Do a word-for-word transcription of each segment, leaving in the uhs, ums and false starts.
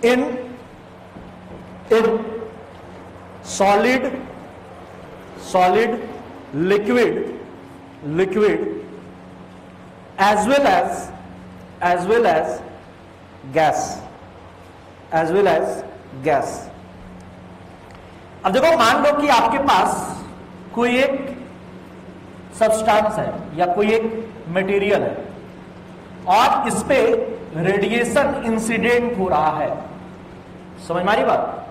in in solid solid liquid liquid as well as as well as gas as well as gas। अब देखो, मान लो कि आपके पास कोई एक सब्सटेंस है या कोई एक मटेरियल है और इस पे रेडिएशन इंसिडेंट हो रहा है। समझ में आ रही बात?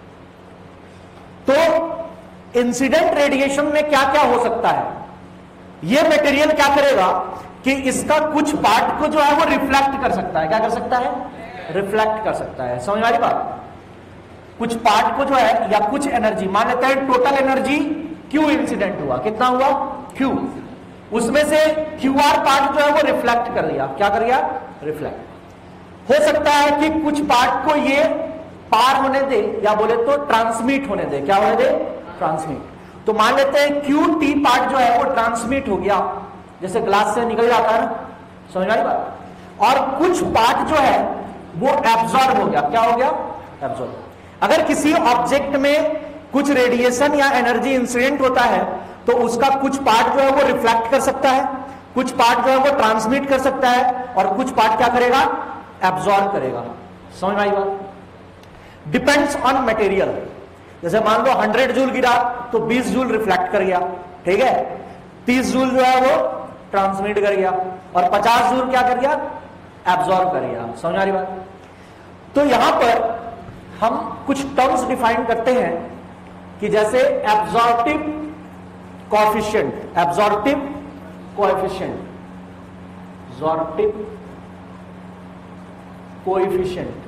तो इंसिडेंट रेडिएशन में क्या क्या हो सकता है? यह मटेरियल क्या करेगा कि इसका कुछ पार्ट को जो है वो रिफ्लेक्ट कर सकता है। क्या कर सकता है? रिफ्लेक्ट कर सकता है। समझ में आ रही बात? कुछ पार्ट को जो है या कुछ एनर्जी, मान लेते हैं टोटल एनर्जी क्यू इंसिडेंट हुआ, कितना हुआ? क्यू। उसमें से क्यू आर पार्ट जो है वो रिफ्लेक्ट कर दिया। क्या कर दिया? रिफ्लेक्ट। हो सकता है कि कुछ पार्ट को ये पार होने दे या बोले तो ट्रांसमिट होने दे। क्या होने दे? ट्रांसमिट। तो मान लेते हैं क्यू टी पार्ट जो है वो ट्रांसमिट हो गया, जैसे ग्लास से निकल जाता है ना। समझ में आ रही बात? और कुछ पार्ट जो है वो एब्जॉर्ब हो गया। क्या हो गया? एब्जॉर्ब। अगर किसी ऑब्जेक्ट में कुछ रेडिएशन या एनर्जी इंसिडेंट होता है तो उसका कुछ पार्ट जो है वो रिफ्लेक्ट कर सकता है, कुछ पार्ट जो है वो ट्रांसमिट कर सकता है और कुछ पार्ट क्या करेगा? एब्जॉर्ब करेगा। समझ में आई बात? Depends on material. जैसे मान लो हंड्रेड जूल गिरा तो बीस जूल रिफ्लेक्ट कर गया, ठीक है। तीस जूल जो है वो ट्रांसमिट कर गया और पचास जूल क्या कर गया? एब्जॉर्ब कर गया। समझ आ रही बात? तो यहां पर हम कुछ टर्म्स डिफाइन करते हैं कि जैसे absorptive coefficient, absorptive coefficient, absorptive coefficient,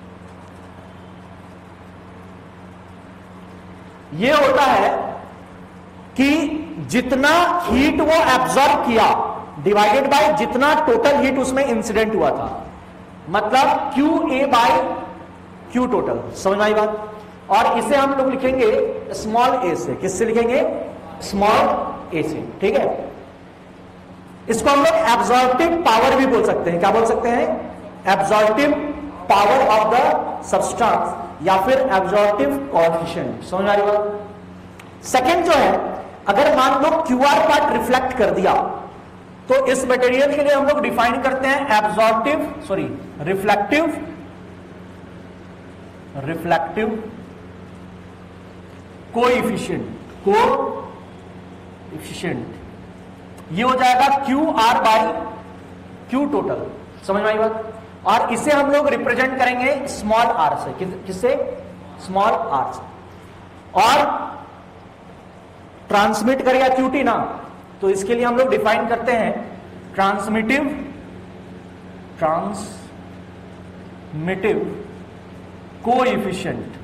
ये होता है कि जितना हीट वो एब्जॉर्ब किया डिवाइडेड बाय जितना टोटल हीट उसमें इंसिडेंट हुआ था, मतलब Q A by Q total. समझ में आई बात? और इसे हम लोग लिखेंगे स्मॉल ए से। किससे लिखेंगे? स्मॉल ए से, ठीक है। इसको हम लोग एब्जॉर्प्टिव पावर भी बोल सकते हैं। क्या बोल सकते हैं? Absorptive power of the substance या फिर एब्जॉर्प्टिव कोएफिशिएंट। समझ में आ रही बात? सेकंड जो है, अगर मान लो क्यू आर पार्ट रिफ्लेक्ट कर दिया तो इस मटेरियल के लिए हम लोग डिफाइन करते हैं absorptive sorry reflective reflective coefficient, coefficient ये हो जाएगा Q R by Q total. समझ में आई बात? और इसे हम लोग रिप्रेजेंट करेंगे स्मॉल आर से। किस, किससे? स्मॉल आर से। और ट्रांसमिट करेगा क्यूटी ना, तो इसके लिए हम लोग डिफाइन करते हैं ट्रांसमिटिव ट्रांसमिटिव कोएफिशिएंट।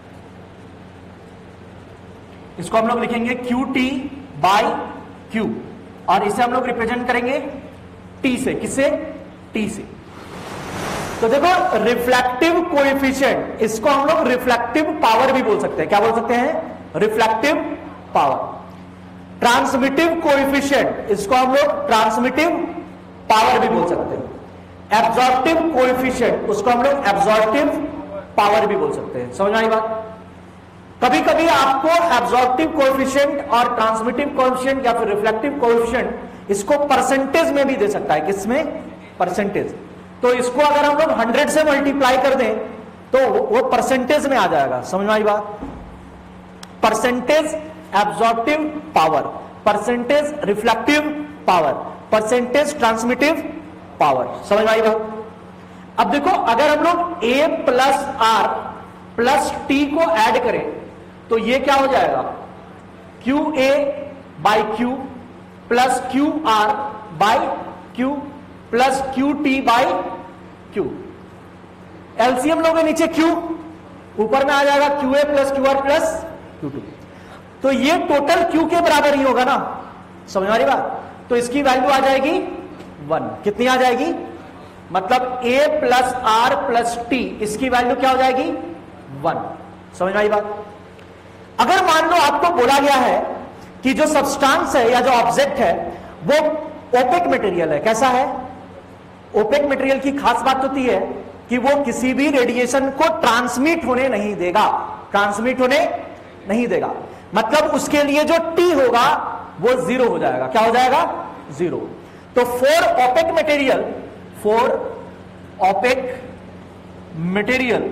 इसको हम लोग लिखेंगे क्यू टी बाई क्यू और इसे हम लोग रिप्रेजेंट करेंगे टी से। किससे? टी से। तो देखो, रिफ्लेक्टिव कोएफिशिएंट, इसको हम लोग रिफ्लेक्टिव पावर भी बोल सकते हैं। क्या बोल सकते हैं? Reflective power. ट्रांसमिटिव कोएफिशिएंट, इसको हम लोग ट्रांसमिटिव पावर भी बोल सकते हैं। एब्जॉर्प्टिव कोएफिशिएंट, उसको हम लोग एब्जॉर्प्टिव पावर भी बोल सकते हैं। समझ में आई बात? कभी कभी आपको एब्जॉर्प्टिव कोएफिशिएंट और ट्रांसमिटिव कोएफिशिएंट या फिर रिफ्लेक्टिव कोएफिशिएंट इसको परसेंटेज में भी दे सकता है। किसमें? परसेंटेज। तो इसको अगर हम लोग हंड्रेड से मल्टीप्लाई कर दें तो वो परसेंटेज में आ जाएगा। समझ में आई बात? Percentage absorptive power, percentage reflective power, percentage transmittive power. समझ में आई बात? अब देखो, अगर हम लोग a plus R plus T को ऐड करें तो ये क्या हो जाएगा? Q A by Q plus Q R by Q plus Q T by Q. LCM लोगे नीचे क्यू, ऊपर में आ जाएगा Q A plus Q R plus Q two. तो ये टोटल क्यू के बराबर ही होगा ना। समझ में आ रही बात? तो इसकी वैल्यू आ जाएगी वन। कितनी आ जाएगी? मतलब a plus R plus T, इसकी वैल्यू क्या हो जाएगी? वन। समझ में आई बात? अगर मान लो आपको बोला गया है कि जो सब्सटेंस है या जो ऑब्जेक्ट है वो ओपेक मटेरियल है। कैसा है? ओपेक मटेरियल की खास बात होती है कि वो किसी भी रेडिएशन को ट्रांसमिट होने नहीं देगा, ट्रांसमिट होने नहीं देगा। मतलब उसके लिए जो टी होगा वो जीरो हो जाएगा। क्या हो जाएगा? जीरो। तो for opaque material, for opaque material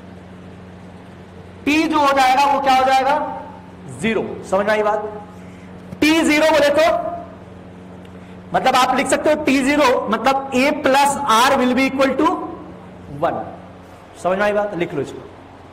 T जो हो जाएगा वो क्या हो जाएगा? जीरो। समझ में आई बात? टी जीरो बोले तो मतलब आप लिख सकते हो टी जीरो मतलब A plus R will be equal to one. समझ में आई बात? लिख लो इसको।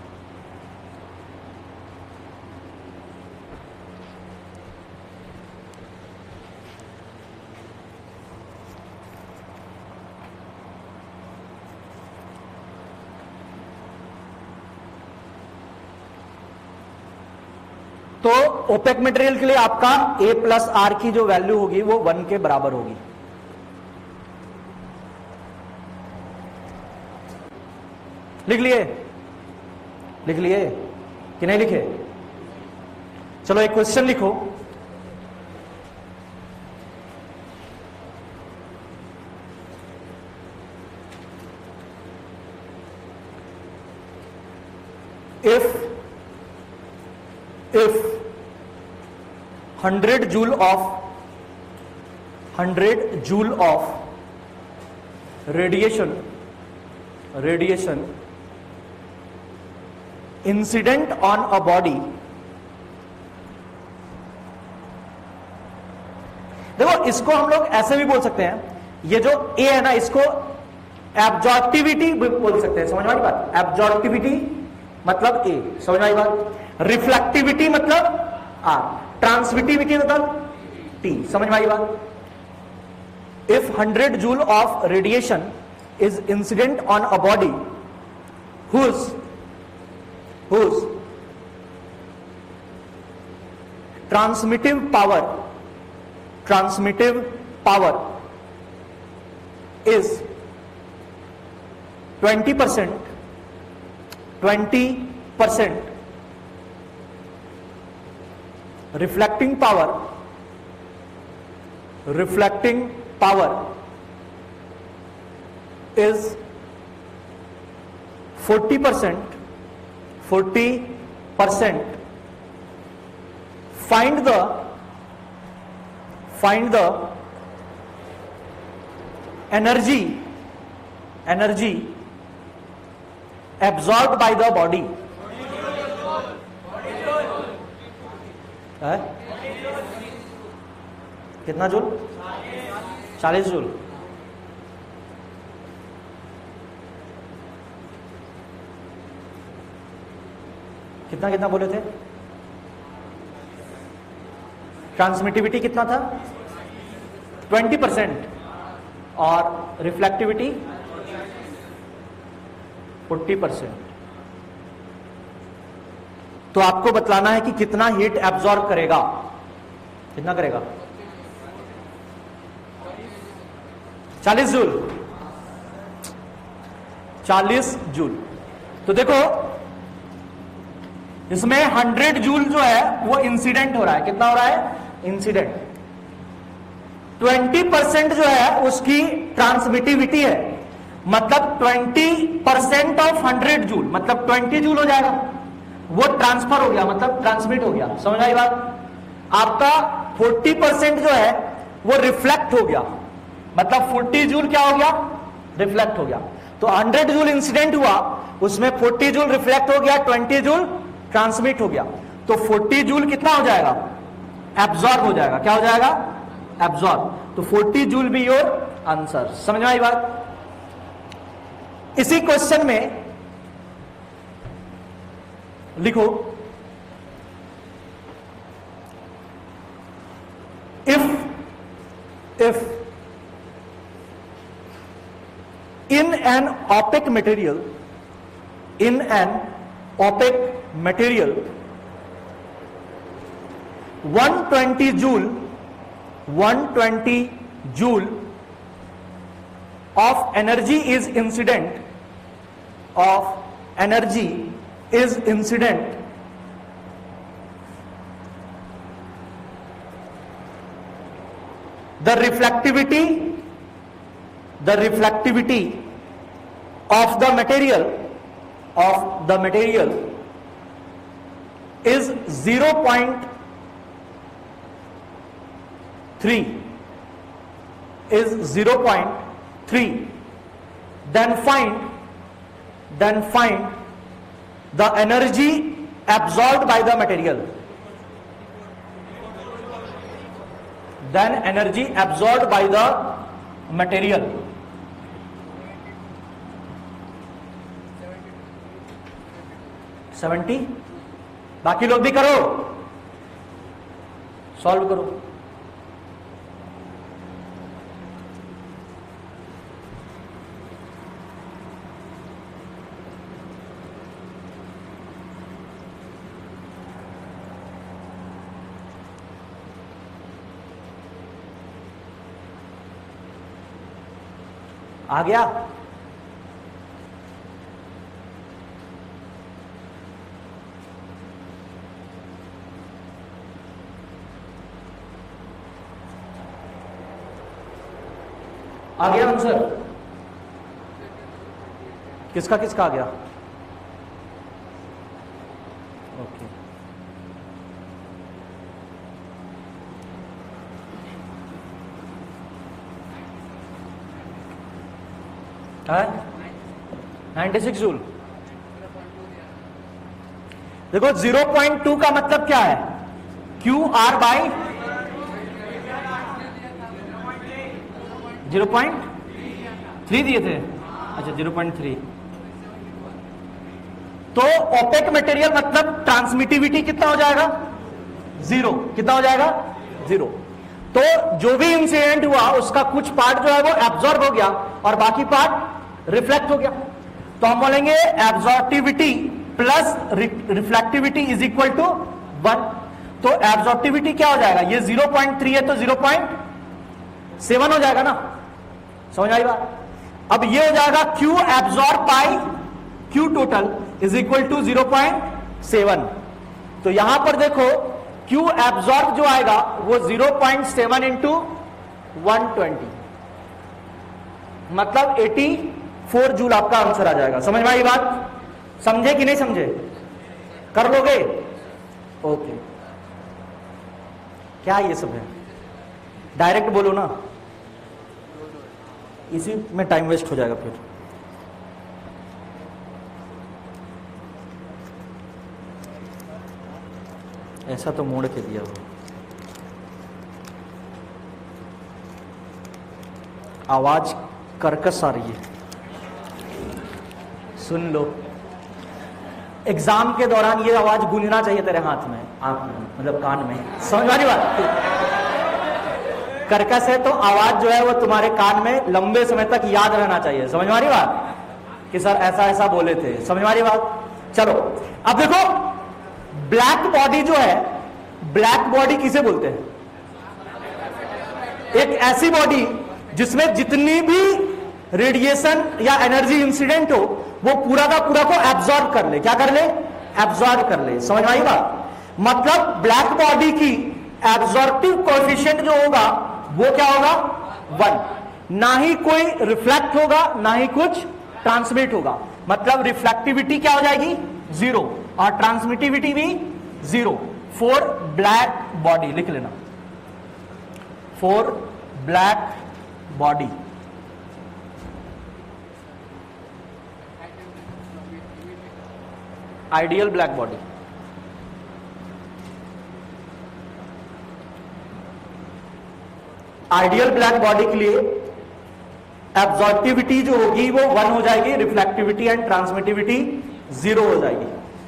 तो ओपेक मटेरियल के लिए आपका ए प्लस आर की जो वैल्यू होगी वो वन के बराबर होगी। लिख लिए? लिख लिए कि नहीं लिखे? चलो एक क्वेश्चन लिखो। If if one hundred joule of one hundred joule of radiation radiation incident on a body, देखो इसको हम लोग ऐसे भी बोल सकते हैं, ये जो ए है ना इसको एब्जॉर्प्टिविटी बोल सकते हैं। समझ में आई बात? एब्जॉर्प्टिविटी मतलब ए। समझ में आई बात? रिफ्लेक्टिविटी मतलब आर, ट्रांसमिटिविटी मतलब टी। समझ में आई बात? If hundred joule of radiation is incident on a body whose whose transmissive power transmissive power is twenty percent twenty percent reflecting power reflecting power is forty percent forty percent find the find the energy energy absorbed by the body है? कितना joule? चालीस joule. कितना कितना बोले थे? Transmissivity कितना था? Twenty percent और रिफ्लेक्टिविटी फोर्टी परसेंट। तो आपको बतलाना है कि कितना हीट एब्जॉर्ब करेगा। कितना करेगा? चालीस जूल। चालीस जूल। तो देखो इसमें हंड्रेड जूल जो है वो इंसिडेंट हो रहा है। कितना हो रहा है? इंसिडेंट। ट्वेंटी परसेंट जो है उसकी ट्रांसमिटिविटी है, मतलब twenty percent of hundred joule मतलब ट्वेंटी जूल हो जाएगा। वो ट्रांसफर हो गया मतलब ट्रांसमिट हो गया। समझ आई बात? आपका फोर्टी परसेंट जो है वो रिफ्लेक्ट हो गया, मतलब फोर्टी जूल क्या हो गया? रिफ्लेक्ट हो गया। तो हंड्रेड जूल इंसिडेंट हुआ, उसमें फोर्टी जूल रिफ्लेक्ट हो गया, ट्वेंटी जूल ट्रांसमिट हो गया। तो फोर्टी जूल कितना हो जाएगा? एब्जॉर्ब हो जाएगा। क्या हो जाएगा? एब्जॉर्ब। तो forty joule be your answer. समझ में आई बात? इसी क्वेश्चन में लिखो if if in an opaque material in an opaque material one hundred twenty joule one hundred twenty joule of energy is incident of energy is incident the reflectivity the reflectivity of the material of the material is zero point three is zero point three, then find then find the energy absorbed by the material. Then energy absorbed by the material. Seventy. बाकी लोग भी करो, solve करो. आ गया? आ गया answer? किसका किसका आ गया? ओके. Ninety six joule. देखो ज़ीरो पॉइंट टू का मतलब क्या है? Q R by zero point three दिए थे. अच्छा ज़ीरो पॉइंट थ्री. तो ओपेक मटेरियल मतलब ट्रांसमिटिविटी कितना हो जाएगा? जीरो. कितना हो जाएगा? जीरो. तो जो भी इंसिडेंट हुआ उसका कुछ पार्ट जो है वो एब्जॉर्ब हो गया और बाकी पार्ट रिफ्लेक्ट हो गया. तो हम बोलेंगे absorptivity plus reflectivity is equal to one. तो एब्जॉर्टिविटी क्या हो जाएगा? ये ज़ीरो पॉइंट थ्री है तो ज़ीरो पॉइंट सेवन हो जाएगा ना. समझ आई बात? अब ये हो जाएगा Q absorb by Q total is equal to zero point seven. तो यहां पर देखो Q एब्जॉर्ब जो आएगा वो zero point seven into one twenty, मतलब एटी फोर जूल आपका आंसर आ जाएगा. समझ में आई बात? समझे कि नहीं समझे? कर लोगे? ओके. क्या ये सब है? डायरेक्ट बोलो ना, इसी में टाइम वेस्ट हो जाएगा फिर. ऐसा तो मोड़ के दिया हो. आवाज कर्कश आ रही है, सुन लो. एग्जाम के दौरान ये आवाज गूंजना चाहिए तेरे हाथ में, आंख में, मतलब कान में. समझ वाली बात? कर्कश है तो आवाज जो है वो तुम्हारे कान में लंबे समय तक याद रहना चाहिए. समझ वाली बात? कि सर ऐसा ऐसा बोले थे. समझ वाली बात? चलो अब देखो, ब्लैक बॉडी जो है, ब्लैक बॉडी किसे बोलते हैं? एक ऐसी बॉडी जिसमें जितनी भी रेडिएशन या एनर्जी इंसिडेंट हो वो पूरा का पूरा को एब्जॉर्ब कर ले. क्या कर ले? एब्जॉर्ब कर ले. समझ आई बात? मतलब ब्लैक बॉडी की एब्जॉर्प्टिव कोएफिशिएंट जो होगा वो क्या होगा? वन. ना ही कोई रिफ्लेक्ट होगा ना ही कुछ ट्रांसमिट होगा. मतलब रिफ्लेक्टिविटी क्या हो जाएगी? जीरो. और ट्रांसमिटिविटी भी जीरो. फॉर ब्लैक बॉडी लिख लेना, for black body. Ideal black body. Ideal black body के लिए एब्जॉर्प्टिविटी जो होगी वो वन हो जाएगी, रिफ्लेक्टिविटी एंड ट्रांसमिटिविटी जीरो हो जाएगी.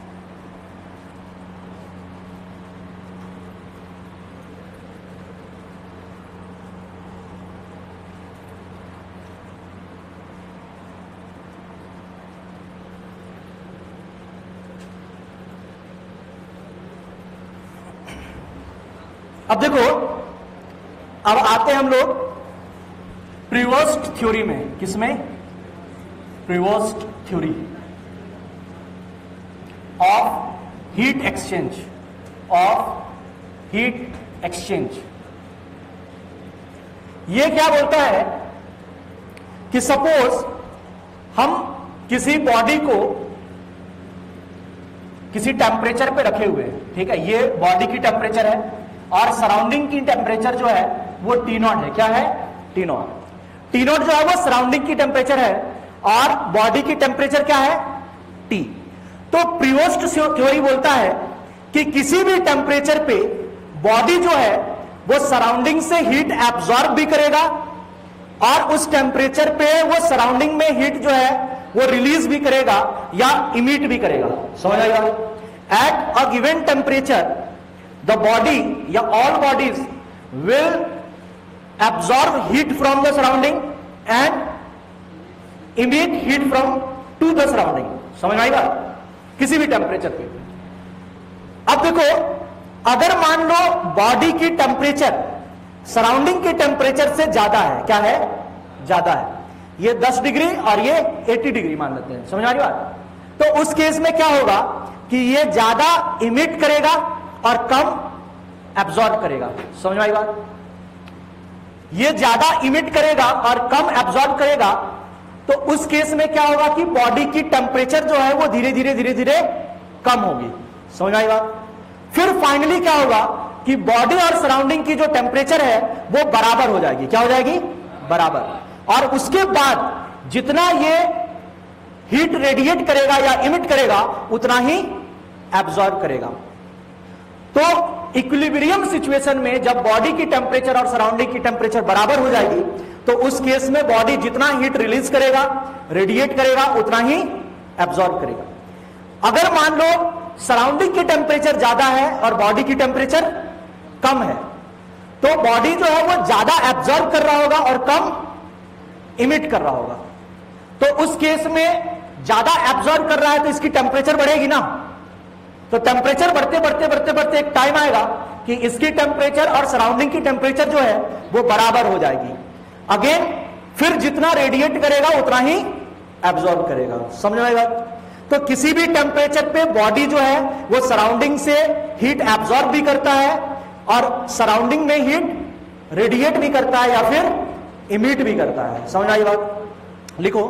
अब देखो, अब आते हैं हम लोग प्रीवोस्ट थ्योरी में. किसमें? Prevost theory of heat exchange. Of heat exchange. ये क्या बोलता है कि सपोज हम किसी बॉडी को किसी टेम्परेचर पे रखे हुए हैं, ठीक है, ये बॉडी की टेम्परेचर है और सराउंडिंग की टेम्परेचर जो है वो टी नॉट है। क्या है? T not. टी नॉट जो है वो सराउंडिंग की टेम्परेचर है और बॉडी की टेम्परेचर क्या है? टी। तो प्रियोस्ट थ्योरी बोलता है कि किसी भी टेम्परेचर पे बॉडी जो है वो सराउंडिंग से हीट एब्जॉर्ब भी करेगा और उस टेम्परेचर पे वो सराउंडिंग में हीट जो है वो रिलीज भी करेगा या इमिट भी करेगा। समझ आएगा? At a given temperature the body या all bodies will absorb heat from the surrounding and emit heat from to the surrounding. समझ आएगा? किसी भी टेम्परेचर पे। अब देखो, अगर मान लो बॉडी की टेम्परेचर सराउंडिंग के टेम्परेचर से ज्यादा है, क्या है? ज्यादा है। ये दस डिग्री और ये अस्सी डिग्री मान लेते हैं। समझ आ रही बात? तो उस केस में क्या होगा कि ये ज्यादा इमिट करेगा और कम एब्जॉर्ब करेगा। समझ आई बात? ये ज्यादा इमिट करेगा और कम एब्जॉर्ब करेगा, तो उस केस में क्या होगा कि बॉडी की टेम्परेचर जो है वो धीरे धीरे धीरे धीरे कम होगी। समझ आई बात? फिर फाइनली क्या होगा कि बॉडी और सराउंडिंग की जो टेम्परेचर है वो बराबर हो जाएगी। क्या हो जाएगी? बराबर। और उसके बाद जितना ये हीट रेडिएट करेगा या इमिट करेगा उतना ही एब्जॉर्ब करेगा। तो इक्विलिब्रियम सिचुएशन में जब बॉडी की टेम्परेचर और सराउंडिंग की टेम्परेचर बराबर हो जाएगी तो उस केस में बॉडी जितना हीट रिलीज करेगा, रेडिएट करेगा, उतना ही एब्जॉर्ब करेगा। अगर मान लो सराउंडिंग की टेम्परेचर ज्यादा है और बॉडी की टेम्परेचर कम है, तो बॉडी जो है वो ज्यादा एब्जॉर्ब कर रहा होगा और कम इमिट कर रहा होगा। तो उस केस में ज्यादा एब्जॉर्ब कर रहा है तो इसकी टेम्परेचर बढ़ेगी ना। तो टेम्परेचर बढ़ते बढ़ते बढ़ते बढ़ते एक टाइम आएगा कि इसकी टेम्परेचर और सराउंडिंग की टेम्परेचर जो है वो बराबर हो जाएगी। अगेन फिर जितना रेडिएट करेगा उतना ही एब्जॉर्ब करेगा। समझ में आएगा? तो किसी भी टेम्परेचर पे बॉडी जो है वो सराउंडिंग से हीट एब्जॉर्ब भी करता है और सराउंडिंग में हीट रेडिएट भी करता है या फिर इमिट भी करता है। समझ आई बात? लिखो,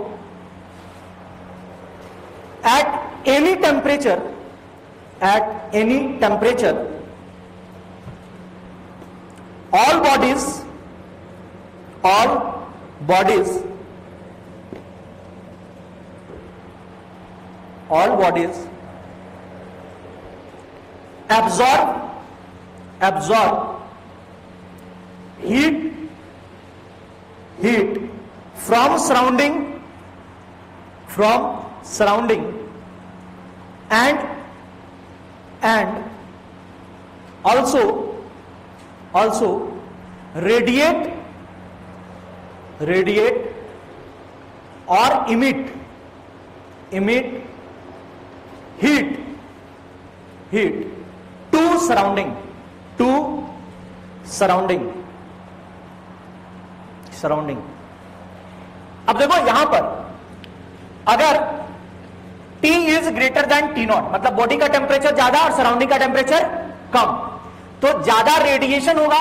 at any temperature at any temperature all bodies all bodies all bodies absorb absorb heat heat from surrounding from surrounding and and also also radiate radiate or emit emit heat heat to surrounding to surrounding surrounding. अब देखो यहां पर अगर T is greater than T not, मतलब body का temperature ज्यादा और surrounding का टेम्परेचर कम, तो ज्यादा रेडिएशन होगा।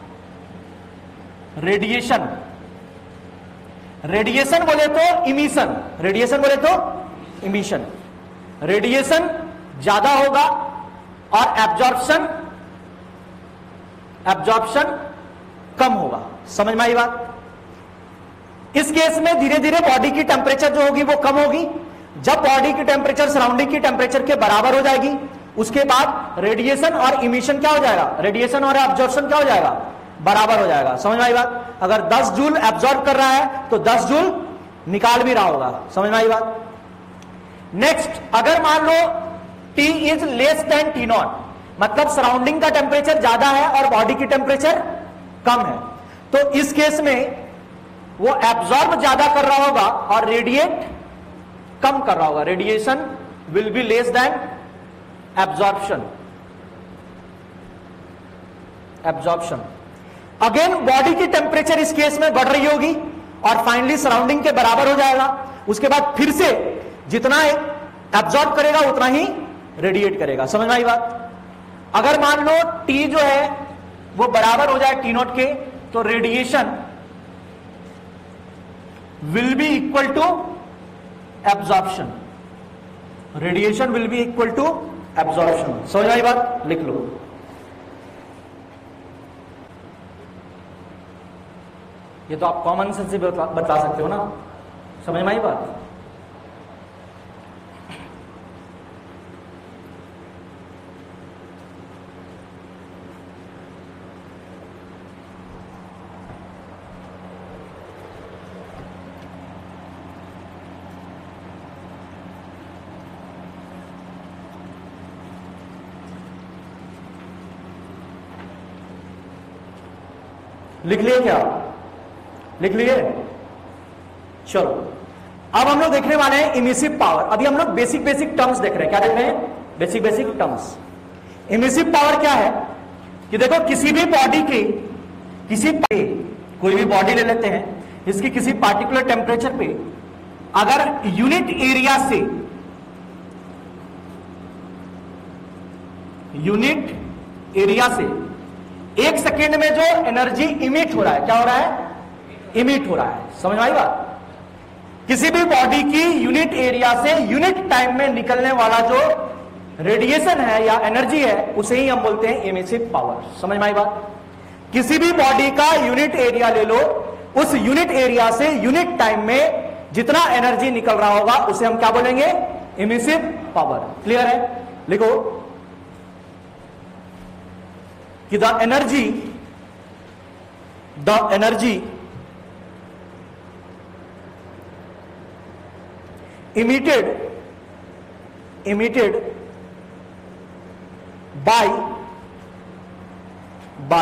रेडिएशन रेडिएशन बोले तो इमिशन, रेडिएशन बोले तो इमिशन। रेडिएशन ज्यादा होगा और एब्जॉर्प्शन एब्जॉर्प्शन कम होगा। समझ में आई बात? इस केस में धीरे धीरे बॉडी की टेम्परेचर जो होगी वो कम होगी। जब बॉडी की टेम्परेचर सराउंडिंग की टेम्परेचर के बराबर हो जाएगी उसके बाद रेडिएशन और इमिशन क्या हो जाएगा? रेडिएशन और एब्जॉर्प्शन क्या हो जाएगा? बराबर हो जाएगा। समझ में आई बात? अगर दस जूल एब्जॉर्ब कर रहा है तो दस जूल निकाल भी रहा होगा। समझ में आई बात? नेक्स्ट, अगर मान लो T is less than T not, मतलब सराउंडिंग का टेम्परेचर ज्यादा है और बॉडी की टेम्परेचर कम है, तो इस केस में वो एब्जॉर्ब ज्यादा कर रहा होगा और रेडिएट कम कर रहा होगा। Radiation will be less than absorption absorption again body की टेम्परेचर इस केस में बढ़ रही होगी और फाइनली सराउंडिंग के बराबर हो जाएगा। उसके बाद फिर से जितना एब्जॉर्ब करेगा उतना ही रेडिएट करेगा। समझ में आई बात? अगर मान लो T जो है वो बराबर हो जाए टी नॉट के, तो radiation will be equal to absorption, radiation will be equal to absorption. समझ में आई बात? लिख लो। ये तो आप कॉमन सेंस से बता, बता सकते हो ना। समझ में आई बात? लिख लिए क्या? लिख लिए? चलो अब हम लोग देखने वाले हैं इमिसिव पावर। अभी हम लोग बेसिक बेसिक टर्म्स देख रहे हैं। क्या देख रहे हैं? Basic basic terms. Emissive power क्या है कि देखो किसी भी बॉडी की, किसी कोई भी बॉडी ले लेते हैं, इसकी किसी पार्टिकुलर टेम्परेचर पे अगर यूनिट एरिया से, यूनिट एरिया से एक सेकेंड में जो एनर्जी इमिट हो रहा है, क्या हो रहा है? इमिट हो रहा है। समझ में आई बात? किसी भी बॉडी की यूनिट एरिया से यूनिट टाइम में निकलने वाला जो रेडिएशन है या एनर्जी है, उसे ही हम बोलते हैं इमिसिव पावर। समझ में आई बात? किसी भी बॉडी का यूनिट एरिया ले लो, उस यूनिट एरिया से यूनिट टाइम में जितना एनर्जी निकल रहा होगा उसे हम क्या बोलेंगे? Emissive power. क्लियर है? लिखो कि the energy the energy emitted emitted by by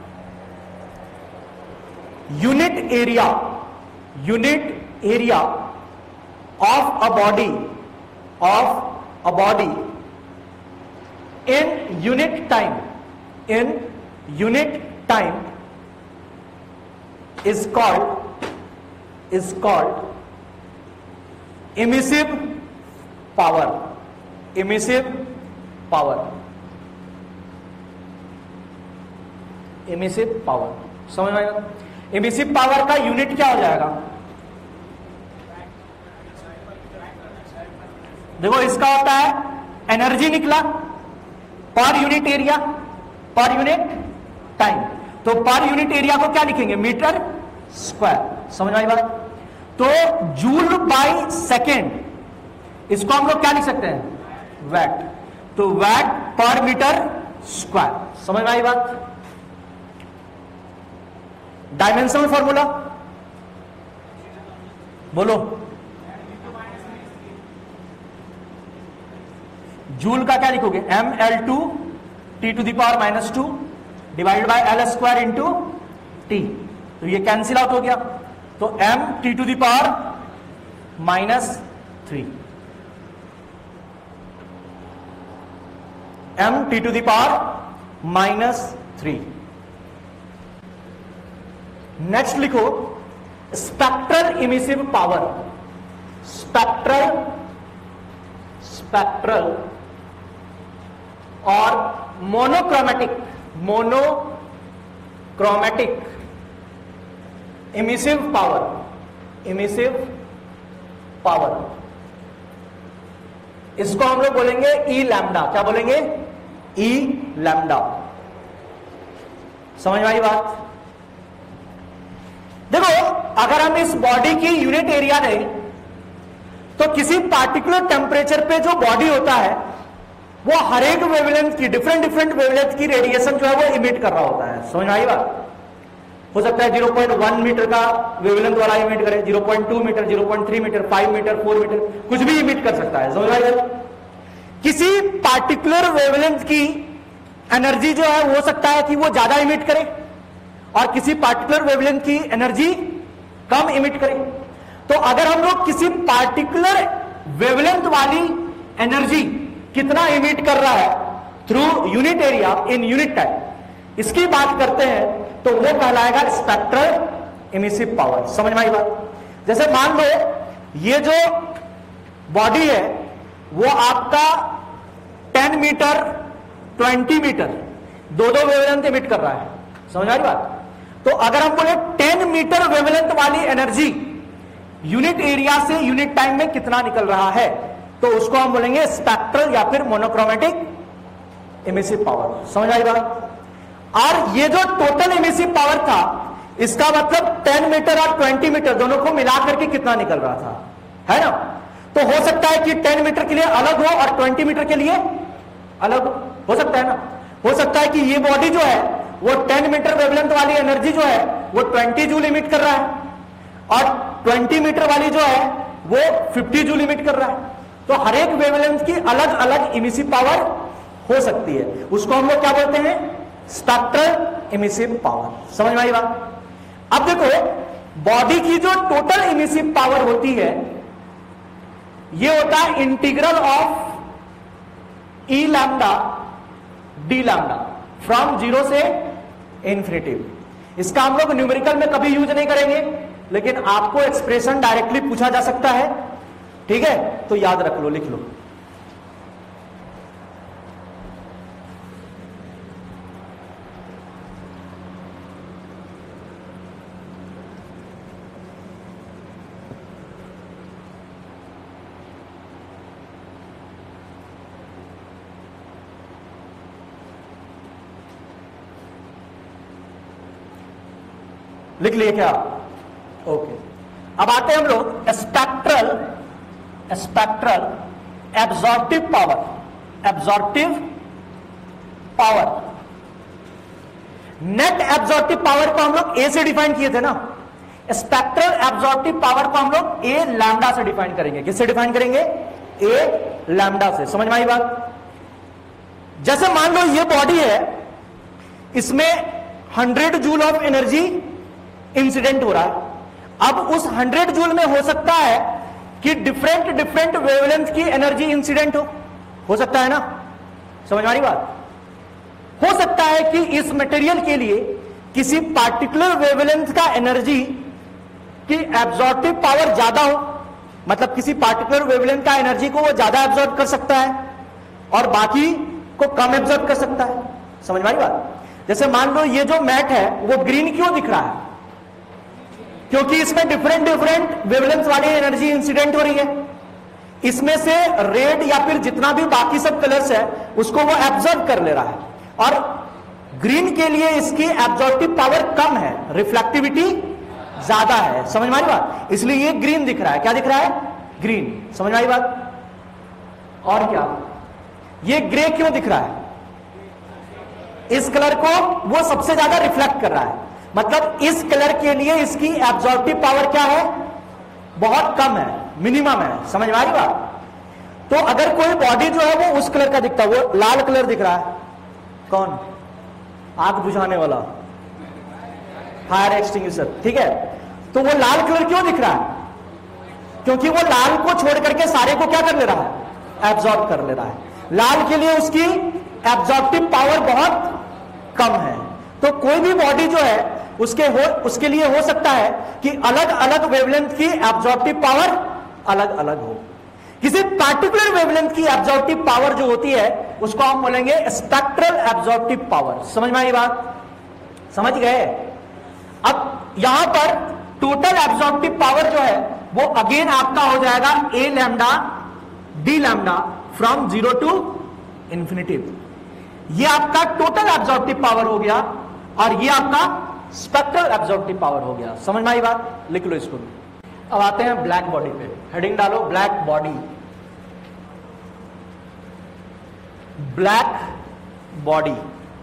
unit area unit area of a body of a body in unit time in unit time is called is called emissive power. Emissive power, emissive power. समझ में आएगा? Emissive power का unit क्या हो जाएगा? देखो इसका होता है एनर्जी निकला per unit area per unit time, तो पर यूनिट एरिया को क्या लिखेंगे? Metre square. समझ में आई बात? तो जूल बाय सेकेंड, इसको हम लोग क्या लिख सकते हैं? वैट। तो वैट पर मीटर स्क्वायर। समझ में आई बात? डायमेंशनल फॉर्मूला बोलो। जूल का क्या लिखोगे? M L two T to the power minus two divided by L square into T. तो ये कैंसिल आउट हो गया, तो m T two the power minus three, m T two the power minus three. Next लिखो spectral emissive power. Spectral spectral और monochromatic monochromatic emissive power. Emissive power, इसको हम लोग बोलेंगे ई लैम्डा। क्या बोलेंगे? E lambda. समझ में आई बात? देखो अगर हम इस बॉडी की यूनिट एरिया लें तो किसी पार्टिकुलर टेम्परेचर पे जो बॉडी होता है वो हर एक वेवलेंथ की, डिफरेंट डिफरेंट वेवलेंथ की रेडिएशन जो है वो इमिट कर रहा होता है। समझ में आई बात? हो सकता है ज़ीरो पॉइंट वन मीटर का वेवलेंथ वाला इमिट करे, zero point two metre, zero point three metre, five metre, four metre, कुछ भी इमिट कर सकता है। समझ आएगा? किसी पार्टिकुलर वेवलेंथ की एनर्जी जो है हो सकता है कि वो ज्यादा इमिट करे और किसी पार्टिकुलर वेवलेंथ की एनर्जी कम इमिट करे। तो अगर हम लोग किसी पार्टिकुलर वेवलेंथ वाली एनर्जी कितना इमिट कर रहा है through unit area in unit time, इसकी बात करते हैं तो वो कहलाएगा स्पेक्ट्रल इमिसिव पावर। समझ में आई बात? जैसे मान लो ये जो बॉडी है वो आपका टेन मीटर, ट्वेंटी मीटर, दो दो वेवलेंथ इमिट कर रहा है। समझ में आ रही बात? तो अगर हम बोले टेन मीटर वेवलेंथ वाली एनर्जी यूनिट एरिया से यूनिट टाइम में कितना निकल रहा है, तो उसको हम बोलेंगे स्पेक्ट्रल या फिर मोनोक्रोमेटिक इमिसिव पावर। समझ आई बात? और ये जो टोटल इमिसिव पावर था, इसका मतलब टेन मीटर और ट्वेंटी मीटर दोनों को मिलाकर के कितना निकल रहा था, है ना? तो हो सकता है कि टेन मीटर के लिए अलग हो और ट्वेंटी मीटर के लिए अलग हो सकता है ना। हो सकता है कि ये बॉडी जो है वो टेन मीटर वेवलेंथ वाली एनर्जी जो है वो ट्वेंटी जूल इमिट कर रहा है, और ट्वेंटी मीटर वाली जो है वो फिफ्टी जूल इमिट कर रहा है। तो हर एक वेवलेंथ की अलग अलग इमिसिव पावर हो सकती है, उसको हम लोग क्या बोलते हैं? Spectral emissive power. समझ में आई बात? अब देखो, बॉडी की जो टोटल इमिसिव पावर होती है ये होता है integral of E lambda D lambda from zero से इंफिनिटी। इसका हम लोग न्यूमेरिकल में कभी यूज नहीं करेंगे, लेकिन आपको एक्सप्रेशन डायरेक्टली पूछा जा सकता है, ठीक है? तो याद रख लो, लिख लो। लिख लिए क्या? ओके। अब आते हैं हम लोग spectral spectral absorptive power. Absorptive power, net absorptive power को हम लोग ए से डिफाइन किए थे ना। स्पेक्ट्रल एब्जॉर्प्टिव पावर को हम लोग ए लैम्डा से डिफाइन करेंगे। किससे डिफाइन करेंगे? ए लैम्डा से। समझ में आई बात? जैसे मान लो ये बॉडी है, इसमें hundred joule of energy incident हो रहा है। अब उस हंड्रेड जूल में हो सकता है कि डिफरेंट डिफरेंट वेवलेंथ की एनर्जी इंसिडेंट हो हो सकता है ना। समझ में आ रही बात? हो सकता है कि इस मटेरियल के लिए किसी पार्टिकुलर वेवलेंथ का एनर्जी की एब्जॉर्प्टिव पावर ज्यादा हो, मतलब किसी पार्टिकुलर वेवलेंथ का एनर्जी को वो ज्यादा एब्जॉर्ब कर सकता है और बाकी को कम एब्जॉर्ब कर सकता है। समझ में आ रही बात? जैसे मान लो ये जो मैट है वो ग्रीन क्यों दिख रहा है? क्योंकि इसमें डिफरेंट डिफरेंट वेवलेंथ वाली एनर्जी इंसिडेंट हो रही है। इसमें से रेड या फिर जितना भी बाकी सब कलर्स है उसको वो एब्जॉर्ब कर ले रहा है, और ग्रीन के लिए इसकी एब्जॉर्प्टिव पावर कम है, रिफ्लेक्टिविटी ज्यादा है। समझ में आई बात? इसलिए ये ग्रीन दिख रहा है। क्या दिख रहा है? ग्रीन। समझ में आई बात? और क्या, ये ग्रे क्यों दिख रहा है? इस कलर को वो सबसे ज्यादा रिफ्लेक्ट कर रहा है, मतलब इस कलर के लिए इसकी एब्जॉर्प्टिव पावर क्या है? बहुत कम है, मिनिमम है। समझ में आ रही बात? तो अगर कोई बॉडी जो है वो उस कलर का दिखता है, वो लाल कलर दिख रहा है, कौन? आग बुझाने वाला, फायर एक्सटिंग्विशर, ठीक है? तो वो लाल कलर क्यों दिख रहा है? क्योंकि वो लाल को छोड़ करके सारे को क्या कर ले रहा है? एब्जॉर्ब कर ले रहा है। लाल के लिए उसकी एब्जॉर्प्टिव पावर बहुत कम है। तो कोई भी बॉडी जो है उसके हो उसके लिए हो सकता है कि अलग अलग वेवलेंथ की एब्जॉर्प्टिव पावर अलग अलग हो। किसी पार्टिकुलर वेवलेंथ की एब्जॉर्प्टिव पावर जो होती है उसको हम बोलेंगे स्पेक्ट्रल एब्जॉर्प्टिव पावर। समझ में आई बात? समझ गए? अब यहां पर टोटल एब्जॉर्प्टिव पावर जो है वो अगेन आपका हो जाएगा A lambda D lambda from zero to infinity. ये आपका टोटल एब्जॉर्प्टिव पावर हो गया और ये आपका स्पेक्ट्रल एब्जॉर्प्टिव पावर हो गया। समझ में आई बात? लिख लो इसको। अब आते हैं ब्लैक बॉडी पे। हेडिंग डालो black body. Black body,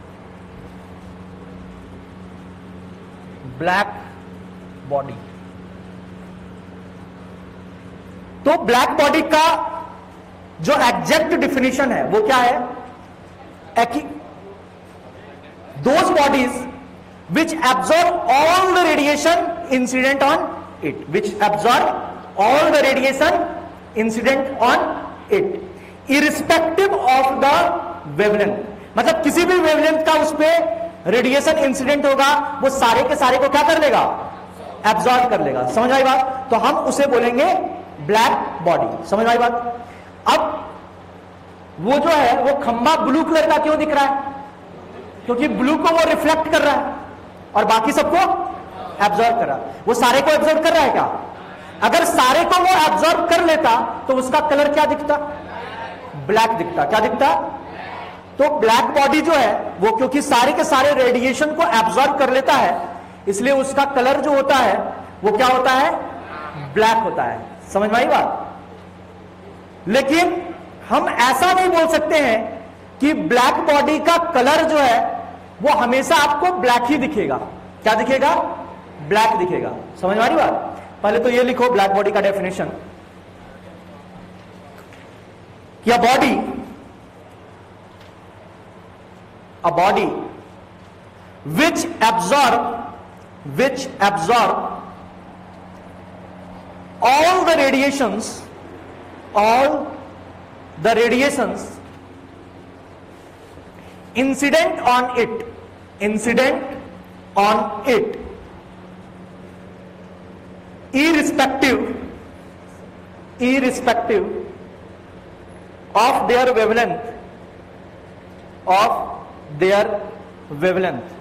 black body. तो ब्लैक बॉडी का जो एग्जैक्ट डिफिनेशन है वो क्या है? Those bodies which absorb all the radiation incident on it, which absorb all the radiation incident on it, irrespective of the wavelength। मतलब किसी भी वेवलेंथ का उस पर रेडिएशन इंसिडेंट होगा वो सारे के सारे को क्या कर लेगा? एब्जॉर्ब कर लेगा। समझ आई बात? तो हम उसे बोलेंगे ब्लैक बॉडी। समझ आई बात? अब वो जो है वो खंबा ब्लू कलर का क्यों दिख रहा है? क्योंकि ब्लू को वो रिफ्लेक्ट कर रहा है और बाकी सबको एब्जॉर्ब कर रहा है। वो सारे को एब्जॉर्ब कर रहा है क्या? अगर सारे को वो एब्जॉर्ब कर लेता तो उसका कलर क्या दिखता? ब्लैक दिखता। क्या दिखता? तो ब्लैक बॉडी जो है वो क्योंकि सारे के सारे रेडिएशन को एब्जॉर्ब कर लेता है, इसलिए उसका कलर जो होता है वो क्या होता है? ब्लैक होता है। समझ में आई बात? लेकिन हम ऐसा नहीं बोल सकते हैं कि ब्लैक बॉडी का कलर जो है वो हमेशा आपको ब्लैक ही दिखेगा। क्या दिखेगा? ब्लैक दिखेगा। समझ में आ रही बात? पहले तो ये लिखो ब्लैक बॉडी का डेफिनेशन, कि a body a body which absorb which absorb all the radiations all the radiations incident on it incident on it irrespective irrespective of their wavelength of their wavelength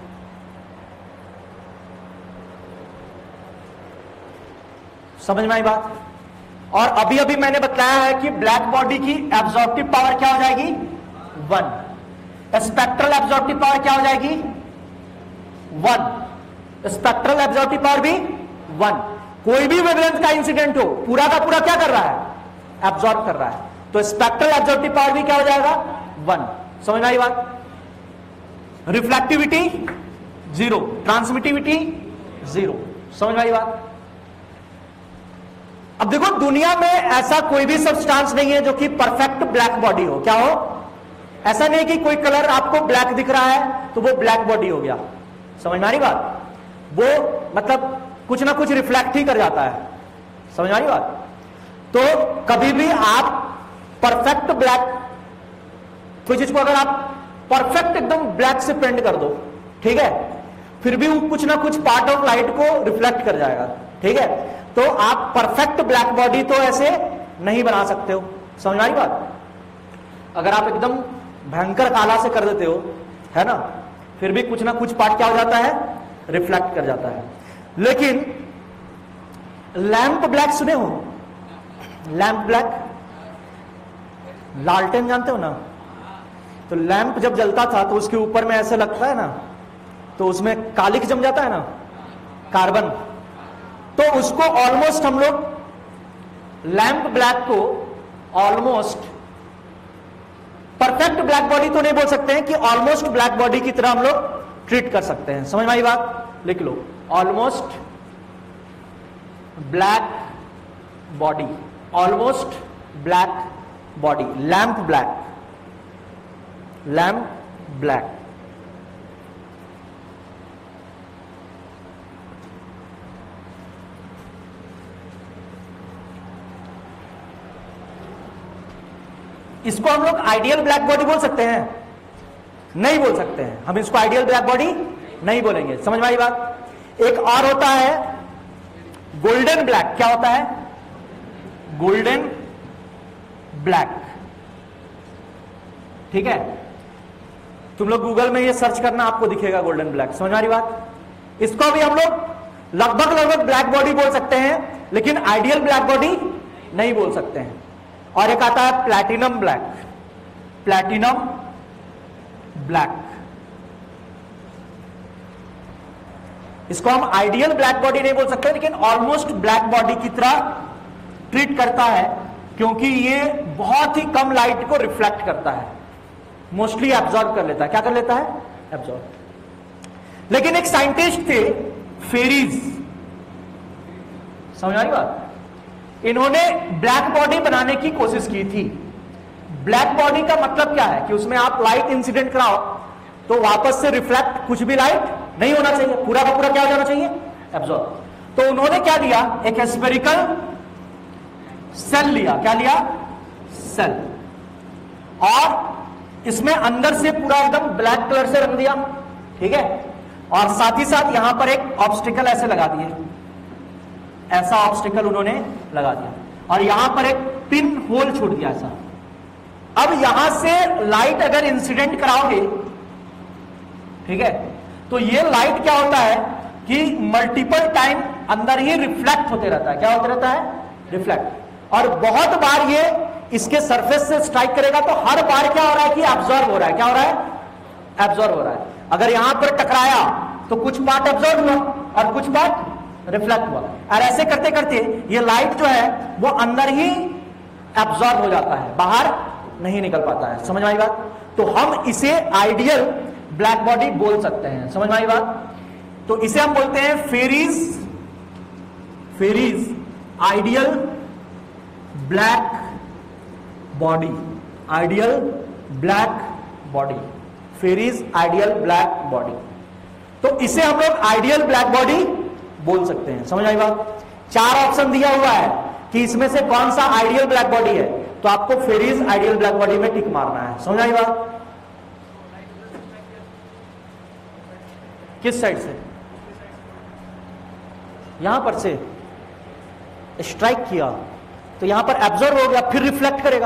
समझ में आई बात? और अभी अभी मैंने बताया है कि ब्लैक बॉडी की एब्जॉर्प्टिव पावर क्या हो जाएगी? वन। स्पेक्ट्रल एब्जॉर्प्टिव पावर क्या हो जाएगी? वन। स्पेक्ट्रल एब्जॉर्प्टिव पावर भी वन। कोई भी वेवलेंथ का इंसिडेंट हो, पूरा का पूरा क्या कर रहा है? एब्जॉर्ब कर रहा है। तो स्पेक्ट्रल एब्जॉर्प्टिव पावर भी क्या हो जाएगा? वन। समझ में आई बात? Reflectivity zero, transmittivity zero. समझ में आई बात? अब देखो, दुनिया में ऐसा कोई भी सब्सटेंस नहीं है जो कि परफेक्ट ब्लैक बॉडी हो। क्या हो? ऐसा नहीं कि कोई कलर आपको ब्लैक दिख रहा है तो वो ब्लैक बॉडी हो गया। समझ में आ रही बात? वो मतलब कुछ ना कुछ रिफ्लेक्ट ही कर जाता है। समझ में आ रही बात? तो कभी भी आप परफेक्ट ब्लैक, कोई चीज को अगर आप परफेक्ट एकदम ब्लैक से पेंट कर दो, ठीक है, फिर भी वो कुछ ना कुछ पार्ट ऑफ लाइट को रिफ्लेक्ट कर जाएगा। ठीक है, तो आप परफेक्ट ब्लैक बॉडी तो ऐसे नहीं बना सकते हो। समझ में आ रही बात? अगर आप एकदम भयंकर काला से कर देते हो, है ना, फिर भी कुछ ना कुछ पार्ट क्या हो जाता है? रिफ्लेक्ट कर जाता है। लेकिन लैंप ब्लैक सुने हो? लैंप ब्लैक, लालटेन जानते हो ना? तो लैंप जब जलता था तो उसके ऊपर में ऐसे लगता है ना, तो उसमें कालिक जम जाता है ना, कार्बन। तो उसको ऑलमोस्ट हम लोग लैंप ब्लैक को ऑलमोस्ट परफेक्ट ब्लैक बॉडी तो नहीं बोल सकते हैं, कि ऑलमोस्ट ब्लैक बॉडी की तरह हम लोग ट्रीट कर सकते हैं। समझ में आई बात? लिख लो, almost black body, almost black body, lamp black, lamp black. इसको हम लोग आइडियल ब्लैक बॉडी बोल सकते हैं? नहीं बोल सकते हैं, हम इसको आइडियल ब्लैक बॉडी नहीं बोलेंगे। समझ में आई बात? एक और होता है गोल्डन ब्लैक। क्या होता है? Golden black. ठीक है, तुम लोग गूगल में ये सर्च करना, आपको दिखेगा गोल्डन ब्लैक। समझ में आ रही बात? इसको भी हम लोग लगभग लगभग ब्लैक बॉडी बोल सकते हैं, लेकिन आइडियल ब्लैक बॉडी नहीं बोल सकते हैं। और एक आता है प्लैटिनम ब्लैक, प्लैटिनम ब्लैक। इसको हम आइडियल ब्लैक बॉडी नहीं बोल सकते, लेकिन ऑलमोस्ट ब्लैक बॉडी की तरह ट्रीट करता है, क्योंकि ये बहुत ही कम लाइट को रिफ्लेक्ट करता है, मोस्टली एब्जॉर्ब कर लेता है। क्या कर लेता है? एब्जॉर्ब। लेकिन एक साइंटिस्ट थे, फेरीज। समझ आ रही बात? इन्होंने ब्लैक बॉडी बनाने की कोशिश की थी। ब्लैक बॉडी का मतलब क्या है? कि उसमें आप लाइट इंसिडेंट कराओ तो वापस से रिफ्लेक्ट कुछ भी लाइट नहीं होना चाहिए, पूरा का पूरा क्या हो जाना चाहिए? एब्जॉर्ब। तो उन्होंने क्या लिया? एक स्फेरिकल सेल लिया। क्या लिया? सेल। और इसमें अंदर से पूरा एकदम ब्लैक कलर से रंग दिया। ठीक है, और साथ ही साथ यहां पर एक ऑब्स्टिकल ऐसे लगा दिए, ऐसा ऑब्स्टिकल उन्होंने लगा दिया, और यहां पर एक पिन होल छोड़ दिया ऐसा। अब यहां से लाइट अगर इंसिडेंट कराओगे, ठीक है, तो ये लाइट क्या होता है? कि मल्टीपल टाइम अंदर ही रिफ्लेक्ट होते रहता है। क्या होते रहता है? रिफ्लेक्ट। और बहुत बार ये इसके सरफेस से स्ट्राइक करेगा तो हर बार क्या हो रहा है कि एब्जॉर्ब हो रहा है। क्या हो रहा है? एब्जॉर्ब हो रहा है। अगर यहां पर टकराया तो कुछ पार्ट एब्जॉर्ब हुआ और कुछ पार्ट रिफ्लेक्ट हुआ, और ऐसे करते करते ये लाइट जो है वो अंदर ही एब्जॉर्ब हो जाता है, बाहर नहीं निकल पाता है। समझ में आई बात? तो हम इसे आइडियल ब्लैक बॉडी बोल सकते हैं। समझ में आई बात? तो इसे हम बोलते हैं Fery's Fery's ideal black body. Ideal black body, Fery's ideal black body. तो इसे हम लोग आइडियल ब्लैक बॉडी बोल सकते हैं। समझ आई बात? चार ऑप्शन दिया हुआ है कि इसमें से कौन सा आइडियल ब्लैक बॉडी है, तो आपको फेरीज आइडियल ब्लैक बॉडी में टिक मारना है। समझ आई बात? किस साइड से? यहां पर से स्ट्राइक किया तो यहां पर एब्जॉर्ब हो गया, फिर रिफ्लेक्ट करेगा।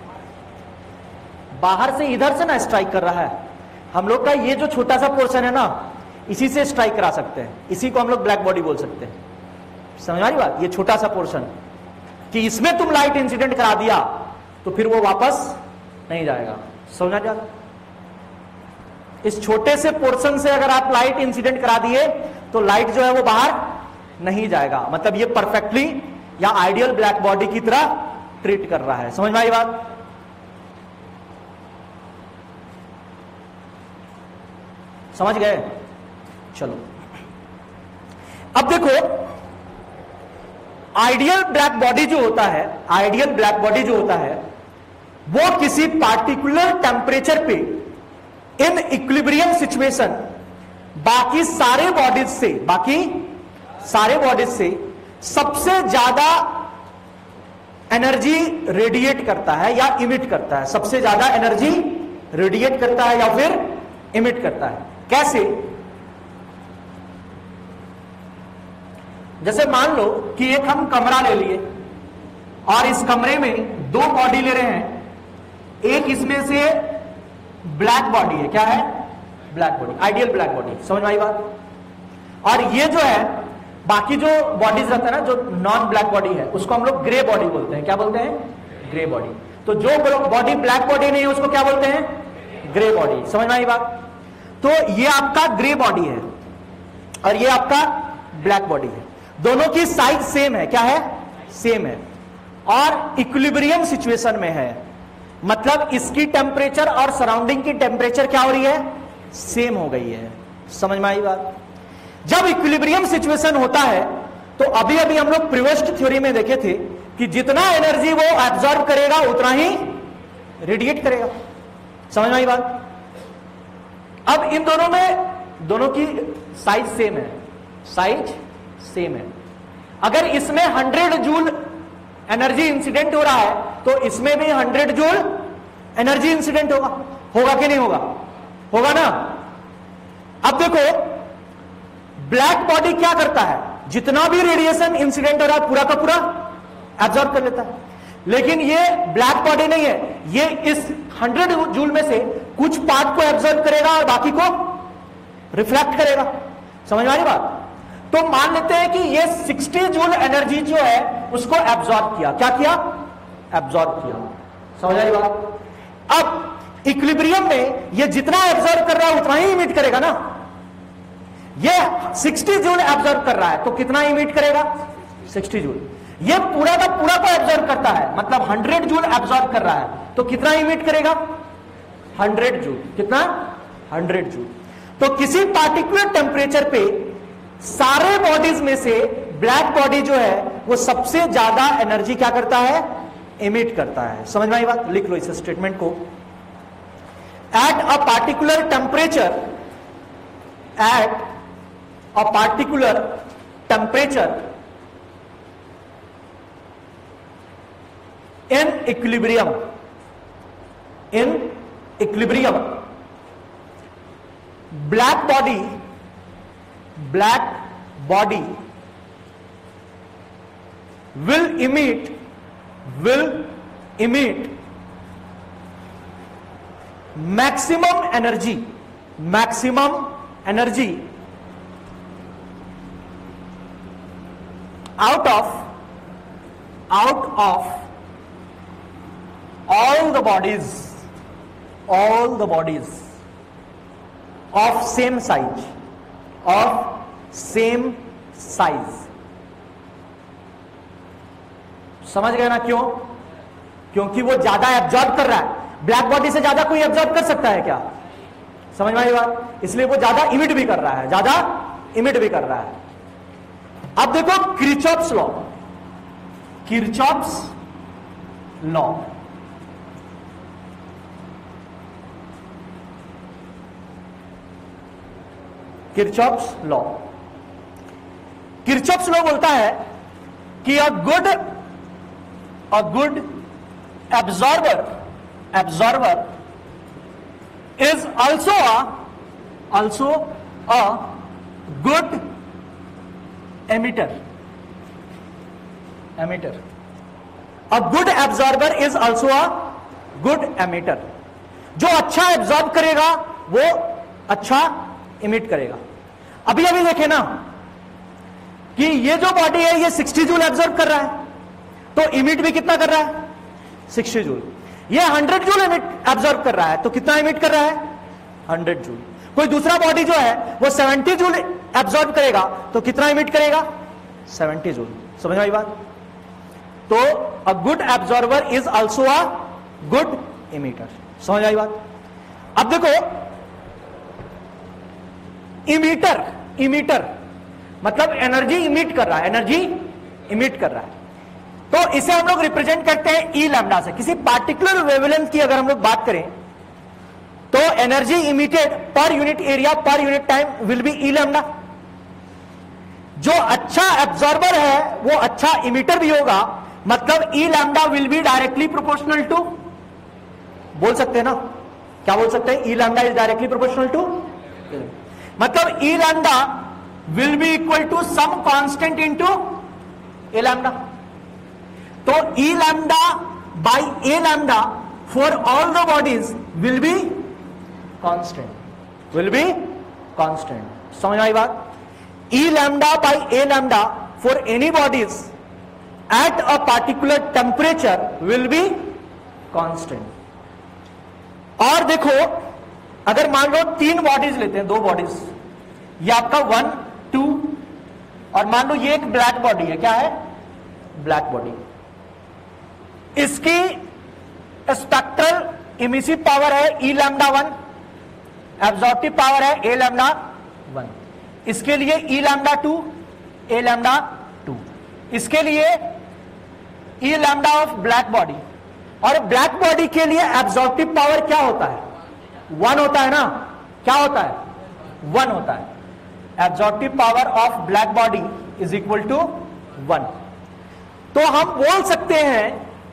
बाहर से इधर से ना स्ट्राइक कर रहा है, हम लोग का ये जो छोटा सा पोर्शन है ना, इसी से स्ट्राइक करा सकते हैं, इसी को हम लोग ब्लैक बॉडी बोल सकते हैं। समझ आ रही बात? ये छोटा सा पोर्शन कि इसमें तुम लाइट इंसिडेंट करा दिया तो फिर वो वापस नहीं जाएगा। समझा जा? इस छोटे से पोर्शन से अगर आप लाइट इंसिडेंट करा दिए तो लाइट जो है वो बाहर नहीं जाएगा। मतलब ये परफेक्टली या आइडियल ब्लैक बॉडी की तरह ट्रीट कर रहा है। समझ में आई बात? समझ गए? चलो अब देखो, आइडियल ब्लैक बॉडी जो होता है, आइडियल ब्लैक बॉडी जो होता है वो किसी पार्टिकुलर टेम्परेचर पे इन इक्विलिब्रियम सिचुएशन बाकी सारे बॉडीज से बाकी सारे बॉडीज से सबसे ज्यादा एनर्जी रेडिएट करता है या इमिट करता है। सबसे ज्यादा एनर्जी रेडिएट करता है या फिर इमिट करता है। कैसे? जैसे मान लो कि एक हम कमरा ले लिए और इस कमरे में दो बॉडी ले रहे हैं। एक इसमें से ब्लैक बॉडी है। क्या है? Black body, ideal black body. समझ में आई बात? और ये जो है बाकी जो बॉडीज रहता है ना, जो नॉन ब्लैक बॉडी है, उसको हम लोग ग्रे बॉडी बोलते हैं। क्या बोलते हैं? Grey body. तो जो बॉडी ब्लैक बॉडी नहीं है उसको क्या बोलते हैं? Grey body. समझ में आई बात? तो ये आपका ग्रे बॉडी है और ये आपका ब्लैक बॉडी है। दोनों की साइज सेम है। क्या है? सेम है और इक्विलिब्रियम सिचुएशन में है। मतलब इसकी टेम्परेचर और सराउंडिंग की टेम्परेचर क्या हो रही है? सेम हो गई है। समझ में आई बात? जब इक्विलिब्रियम सिचुएशन होता है तो अभी अभी हम लोग प्रिवेस्ट थ्योरी में देखे थे कि जितना एनर्जी वो एब्जॉर्ब करेगा उतना ही रेडिएट करेगा। समझ में आई बात? अब इन दोनों में दोनों की साइज सेम है, साइज सेम है। अगर इसमें हंड्रेड जूल एनर्जी इंसिडेंट हो रहा है तो इसमें भी हंड्रेड जूल एनर्जी इंसिडेंट होगा। होगा कि नहीं होगा? होगा ना। अब देखो, ब्लैक बॉडी क्या करता है? जितना भी रेडिएशन इंसिडेंट हो रहा है पूरा का पूरा एब्जॉर्ब कर लेता है। लेकिन ये ब्लैक बॉडी नहीं है, ये इस हंड्रेड जूल में से कुछ पार्ट को एब्जॉर्ब करेगा और बाकी को रिफ्लेक्ट करेगा। समझ में आ रही बात? तो मान लेते हैं कि ये साठ जूल एनर्जी जो है उसको एब्जॉर्ब किया। क्या किया? एब्जॉर्ब किया। समझ आ रही बात? अब इक्विलिब्रियम में ये जितना एब्जॉर्ब कर रहा है उतना ही इमिट करेगा ना। ये साठ जूल एब्जॉर्ब कर रहा है तो कितना इमिट करेगा? साठ जूल। ये पूरा का पूरा को एब्जॉर्ब करता है, मतलब हंड्रेड जूल एब्जॉर्ब कर रहा है तो कितना इमिट करेगा? Hundred joule. कितना? Hundred joule. तो किसी पार्टिकुलर टेम्परेचर पे सारे बॉडीज में से ब्लैक बॉडी जो है वो सबसे ज्यादा एनर्जी क्या करता है? इमिट करता है। समझ में आई बात? लिख लो इस स्टेटमेंट को। At a particular temperature at a particular temperature in equilibrium in equilibrium black body black body will emit will emit maximum energy maximum energy out of out of all the bodies all the bodies of same size of same size. समझ गए ना? क्यों? क्योंकि वो ज्यादा absorb कर रहा है. ब्लैक बॉडी से ज्यादा कोई एब्जॉर्ब कर सकता है क्या? समझ में आई बात? इसलिए वो ज्यादा इमिट भी कर रहा है, ज्यादा इमिट भी कर रहा है. अब देखो Kirchhoff's law. Kirchhoff's law Kirchhoff's law Kirchhoff's law बोलता है कि a good a good absorber absorber is also a also a good emitter emitter a good absorber is also a good emitter. जो अच्छा एब्जॉर्ब करेगा वो अच्छा emit करेगा. अभी अभी देखे ना कि ये जो बॉडी है ये सिक्सटी जूल एब्जॉर्ब कर रहा है, तो इमिट भी कितना कर रहा है? Sixty joule. ये हंड्रेड जूल एब्जॉर्ब कर रहा है, तो कितना इमिट कर रहा है? Hundred joule. कोई दूसरा बॉडी जो है वो सेवेंटी जूल एब्जॉर्ब करेगा, तो कितना इमिट करेगा? Seventy joule. समझ में आई बात? तो a good absorber is also a good emitter. समझ आई बात? अब देखो इमिटर इमिटर मतलब एनर्जी इमिट कर रहा है, एनर्जी इमिट कर रहा है. तो इसे हम लोग रिप्रेजेंट करते हैं ई लैम्डा से. किसी पार्टिकुलर वेवलेंथ की अगर हम लोग बात करें तो energy emitted per unit area per unit time will be E lambda. जो अच्छा एब्जॉर्बर है वो अच्छा इमिटर भी होगा, मतलब E lambda will be directly proportional to, बोल सकते हैं ना? क्या बोल सकते हैं? E lambda is directly proportional to, मतलब E lambda will be equal to some constant into A lambda. तो E lambda by A lambda for all the bodies will be constant, will be constant. समझ आई बात? E lambda by A lambda for any bodies at a particular temperature will be constant. और देखो अगर मान लो तीन bodies लेते हैं, दो बॉडीज, ये आपका वन टू, और मान लो ये एक ब्लैक बॉडी है. क्या है? Black body. इसकी स्पेक्ट्रल इमिसिव पावर है E lambda one, absorptive power है ए लैम्डा वन. इसके लिए E lambda two, A lambda two. इसके लिए E lambda of black body. और ब्लैक बॉडी के लिए एब्जॉर्प्टिव पावर क्या होता है? वन होता है ना? क्या होता है? वन होता है. Absorptive power of black body is equal to one. तो हम बोल सकते हैं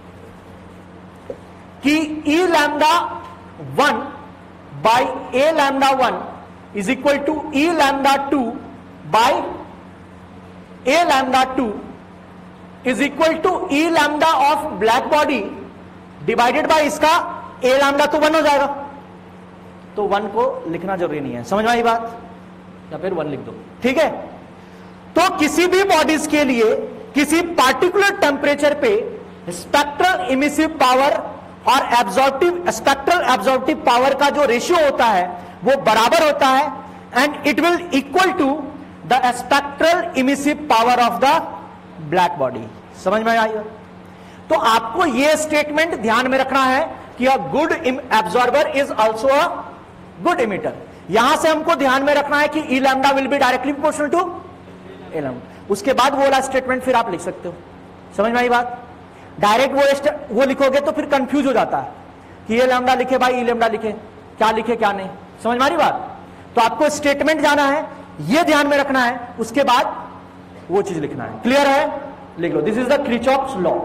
कि E lambda one by A lambda one is equal to E lambda two by A lambda two is equal to E lambda of black body divided by इसका A lambda, तो one हो जाएगा. तो वन को लिखना जरूरी नहीं है. समझ में आई बात? या फिर वन लिख दो, ठीक है. तो किसी भी बॉडीज के लिए किसी पार्टिकुलर टेम्परेचर पे स्पेक्ट्रल इमिसिव पावर और एब्जॉर्प्टिव स्पेक्ट्रल एब्जॉर्प्टिव पावर का जो रेशियो होता है वो बराबर होता है, and it will equal to the spectral emissive power of the black body. समझ में आई? तो आपको यह स्टेटमेंट ध्यान में रखना है कि a good absorber is also a good emitter. यहां से हमको ध्यान में रखना है कि E lambda will be directly proportional to A lambda. उसके बाद वो वाला स्टेटमेंट फिर आप लिख सकते हो. समझ में आई बात? डायरेक्ट वो वो लिखोगे तो फिर कंफ्यूज हो जाता है कि ए लैम्डा लिखे भाई, ई लैम्डा लिखे, क्या लिखे क्या नहीं. समझ में आ रही बात? तो आपको स्टेटमेंट जाना है, ये ध्यान में रखना है, उसके बाद वो चीज लिखना है. क्लियर है? लिख लो. This is the Kirchhoff's law.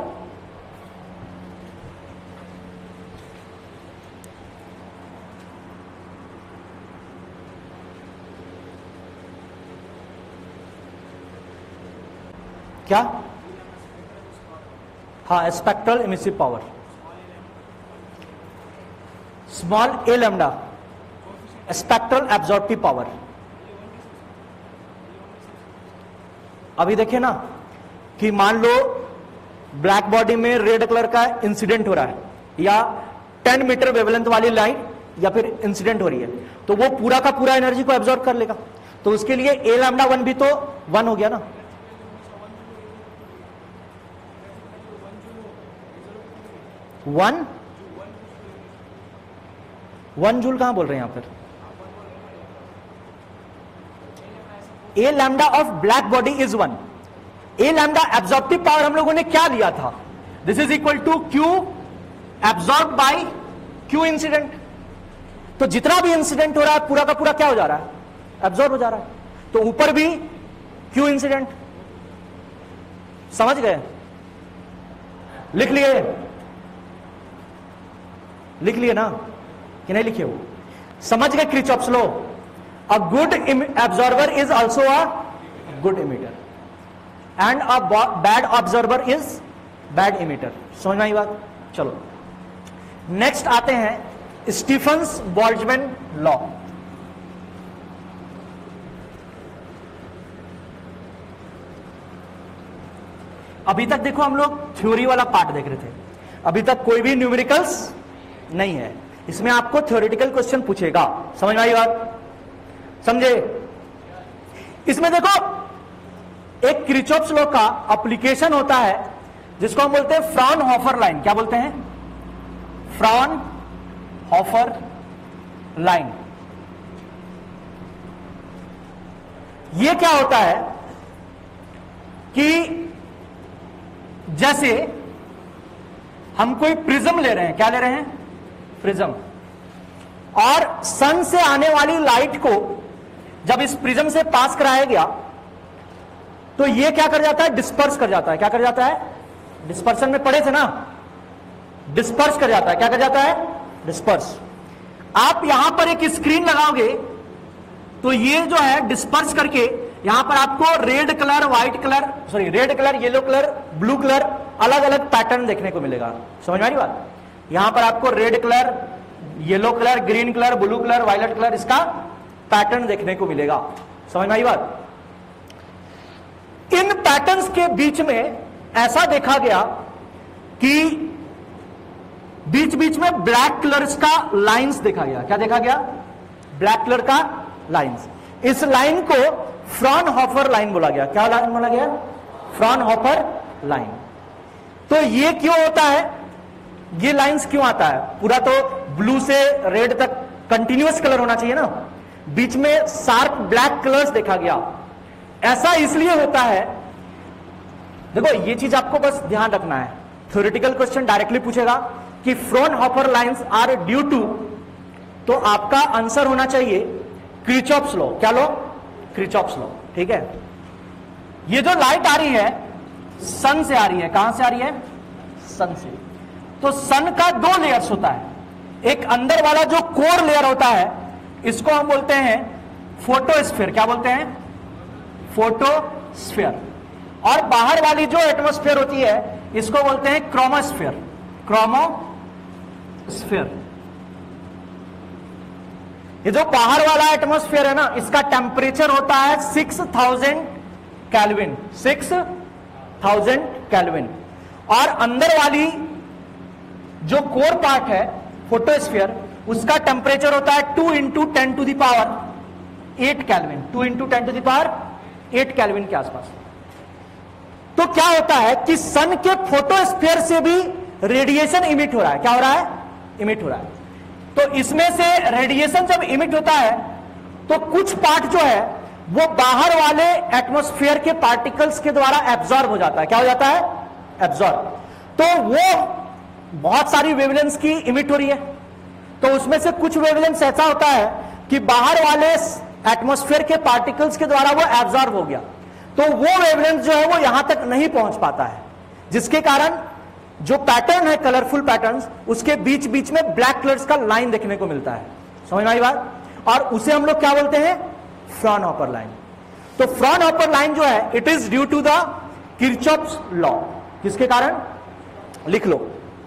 क्या? हाँ, spectral emissive power, small A lambda, spectral absorptive power. अभी देखिए ना कि मान लो ब्लैक बॉडी में रेड कलर का इंसिडेंट हो रहा है, या टेन मीटर वेवलेंथ वाली लाइन या फिर इंसिडेंट हो रही है, तो वो पूरा का पूरा एनर्जी को एब्जॉर्ब कर लेगा। तो उसके लिए ए लैम्डा वन भी तो वन हो गया ना। वन वन जूल कहां बोल रहे हैं यहां पर? A lambda of black body is one. A lambda absorptive power हम लोगों ने क्या लिया था? This is equal to Q absorb by Q incident. तो जितना भी इंसिडेंट हो रहा है पूरा का पूरा क्या हो जा रहा है? एब्जॉर्ब हो जा रहा है। तो ऊपर भी क्यू इंसिडेंट, समझ गए? लिख लिए लिख लिए ना कि नहीं लिखे? वो समझ गए Kirchhoff's law? A good absorber is also a good emitter and a bad observer is bad emitter. समझ में आई बात? चलो नेक्स्ट आते हैं स्टीफन्स बोल्ट्जमैन लॉ। अभी तक देखो हम लोग थ्योरी वाला पार्ट देख रहे थे, अभी तक कोई भी न्यूमेरिकल्स नहीं है। इसमें आपको थ्योरेटिकल क्वेश्चन पूछेगा। समझ में आई बात? समझे? इसमें देखो एक किरचॉफ्स लॉ का एप्लीकेशन होता है जिसको हम बोलते हैं फ्रॉनहोफर लाइन। क्या बोलते हैं? Fraunhofer line. ये क्या होता है कि जैसे हम कोई प्रिज्म ले रहे हैं, क्या ले रहे हैं? प्रिज्म। और सन से आने वाली लाइट को जब इस प्रिज्म से पास कराया गया तो ये क्या कर जाता है? डिस्पर्स कर जाता है। क्या कर जाता है? डिस्पर्सन में पढ़े थे ना, डिस्पर्स कर जाता है। क्या कर जाता है? डिस्पर्स। आप यहां पर एक स्क्रीन लगाओगे तो ये जो है डिस्पर्स करके यहां पर आपको red colour, white colour, sorry red colour, yellow colour, blue colour, अलग अलग पैटर्न देखने को मिलेगा। समझ में आ रही बात? यहां पर आपको red colour, yellow colour, green colour, blue colour, violet colour, इसका पैटर्न देखने को मिलेगा। समझ में आई बात? इन पैटर्न्स के बीच में ऐसा देखा गया कि बीच बीच में ब्लैक कलर्स का लाइंस देखा गया। क्या देखा गया? ब्लैक कलर का लाइंस। इस लाइन को फ्रॉनहोफर लाइन बोला गया। क्या लाइन बोला गया? Fraunhofer line. तो ये क्यों होता है? ये लाइंस क्यों आता है? पूरा तो ब्लू से रेड तक कंटिन्यूअस कलर होना चाहिए ना, बीच में शार्प ब्लैक कलर्स देखा गया। ऐसा इसलिए होता है, देखो ये चीज आपको बस ध्यान रखना है। थ्योरेटिकल क्वेश्चन डायरेक्टली पूछेगा कि Fraunhofer lines are due to, तो आपका आंसर होना चाहिए किरचॉफ्स लॉ। क्या लॉ? Kirchhoff's law. ठीक है। ये जो लाइट आ रही है सन से आ रही है। कहां से आ रही है? सन से। तो सन का दो लेयर्स होता है। एक अंदर वाला जो कोर लेयर होता है इसको हम बोलते हैं फोटोस्फीयर। क्या बोलते हैं? फोटोस्फीयर। और बाहर वाली जो एटमॉस्फेयर होती है इसको बोलते हैं क्रोमोस्फीयर। क्रोमोस्फीयर। ये जो बाहर वाला एटमॉस्फेयर है ना, इसका टेम्परेचर होता है six thousand kelvin. Six thousand kelvin. और अंदर वाली जो कोर पार्ट है फोटोस्फीयर, उसका टेम्परेचर होता है two into ten to the power eight kelvin. Two into ten to the power eight kelvin के आसपास। तो क्या होता है कि सन के फोटोस्फीयर से भी रेडिएशन इमिट हो रहा है। क्या हो रहा है? इमिट हो रहा है। तो इसमें से रेडिएशन जब इमिट होता है तो कुछ पार्ट जो है वो बाहर वाले एटमॉस्फेयर के पार्टिकल्स के द्वारा एब्जॉर्ब हो जाता है। क्या हो जाता है? एब्जॉर्ब। तो वो बहुत सारी वेवलेंथ की इमिट हो रही है, तो उसमें से कुछ वेवलेंथ ऐसा होता है कि बाहर वाले एटमॉस्फेयर के पार्टिकल्स के द्वारा वो एब्जॉर्ब हो गया, तो वो वेवलेंथ जो है वो यहां तक नहीं पहुंच पाता है, जिसके कारण जो पैटर्न है कलरफुल पैटर्न्स, उसके बीच बीच में ब्लैक कलर्स का लाइन देखने को मिलता है। समझ में आई बात? और उसे हम लोग क्या बोलते हैं? Fraunhofer line. तो फ्रॉनहोफर लाइन जो है it is due to the Kirchhoff's law. किसके कारण? लिख लो,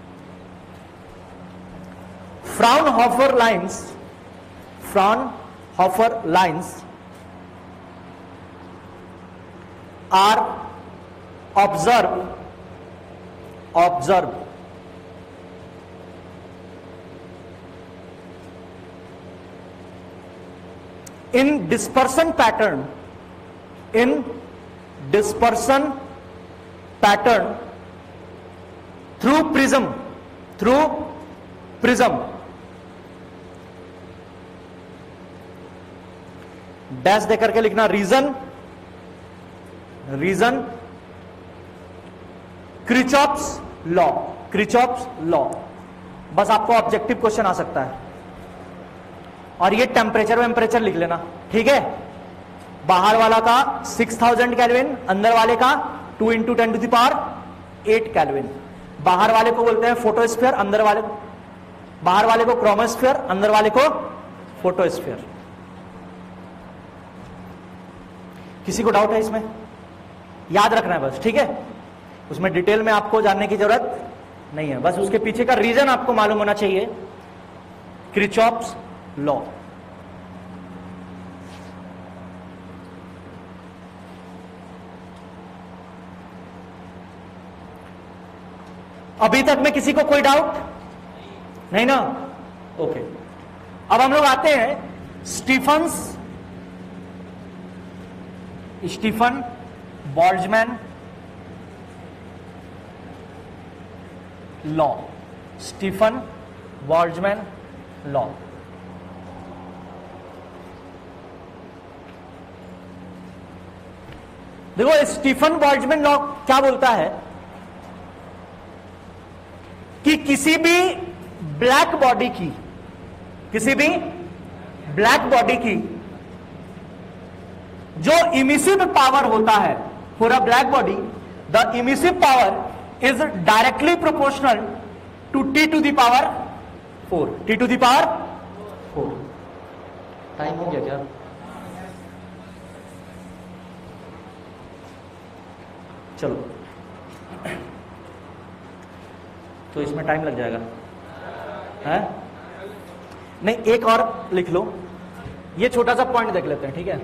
Fraunhofer lines. Fraunhofer lines are observe observe in dispersion pattern in dispersion pattern through prism through prism dash दे करके लिखना reason reason Kirchhoff's law Kirchhoff's law बस आपको objective question आ सकता है और ये टेम्परेचर वेम्परेचर लिख लेना ठीक है बाहर वाला का सिक्स थाउजेंड कैलविन अंदर वाले का two into ten to the power eight kelvin बाहर वाले को बोलते हैं फोटोस्फीयर अंदर वाले को बाहर वाले को क्रोमोस्फीयर अंदर वाले को फोटोस्फीयर किसी को डाउट है इसमें याद रखना है बस ठीक है उसमें डिटेल में आपको जानने की जरूरत नहीं है बस उसके पीछे का रीजन आपको मालूम होना चाहिए क्रिचॉप्स लॉ अभी तक में किसी को कोई डाउट नहीं ना ओके अब हम लोग आते हैं Stefan's Stefan Boltzmann law Stefan Boltzmann law देखो स्टीफन बोल्ट्जमैन लॉ क्या बोलता है कि किसी भी ब्लैक बॉडी की किसी भी ब्लैक बॉडी की जो इमिसिव पावर होता है for a black body the emissive power is directly proportional to T to the power four T to the power four time हो गया क्या चलो तो इसमें टाइम लग जाएगा है नहीं एक और लिख लो ये छोटा सा पॉइंट देख लेते हैं ठीक है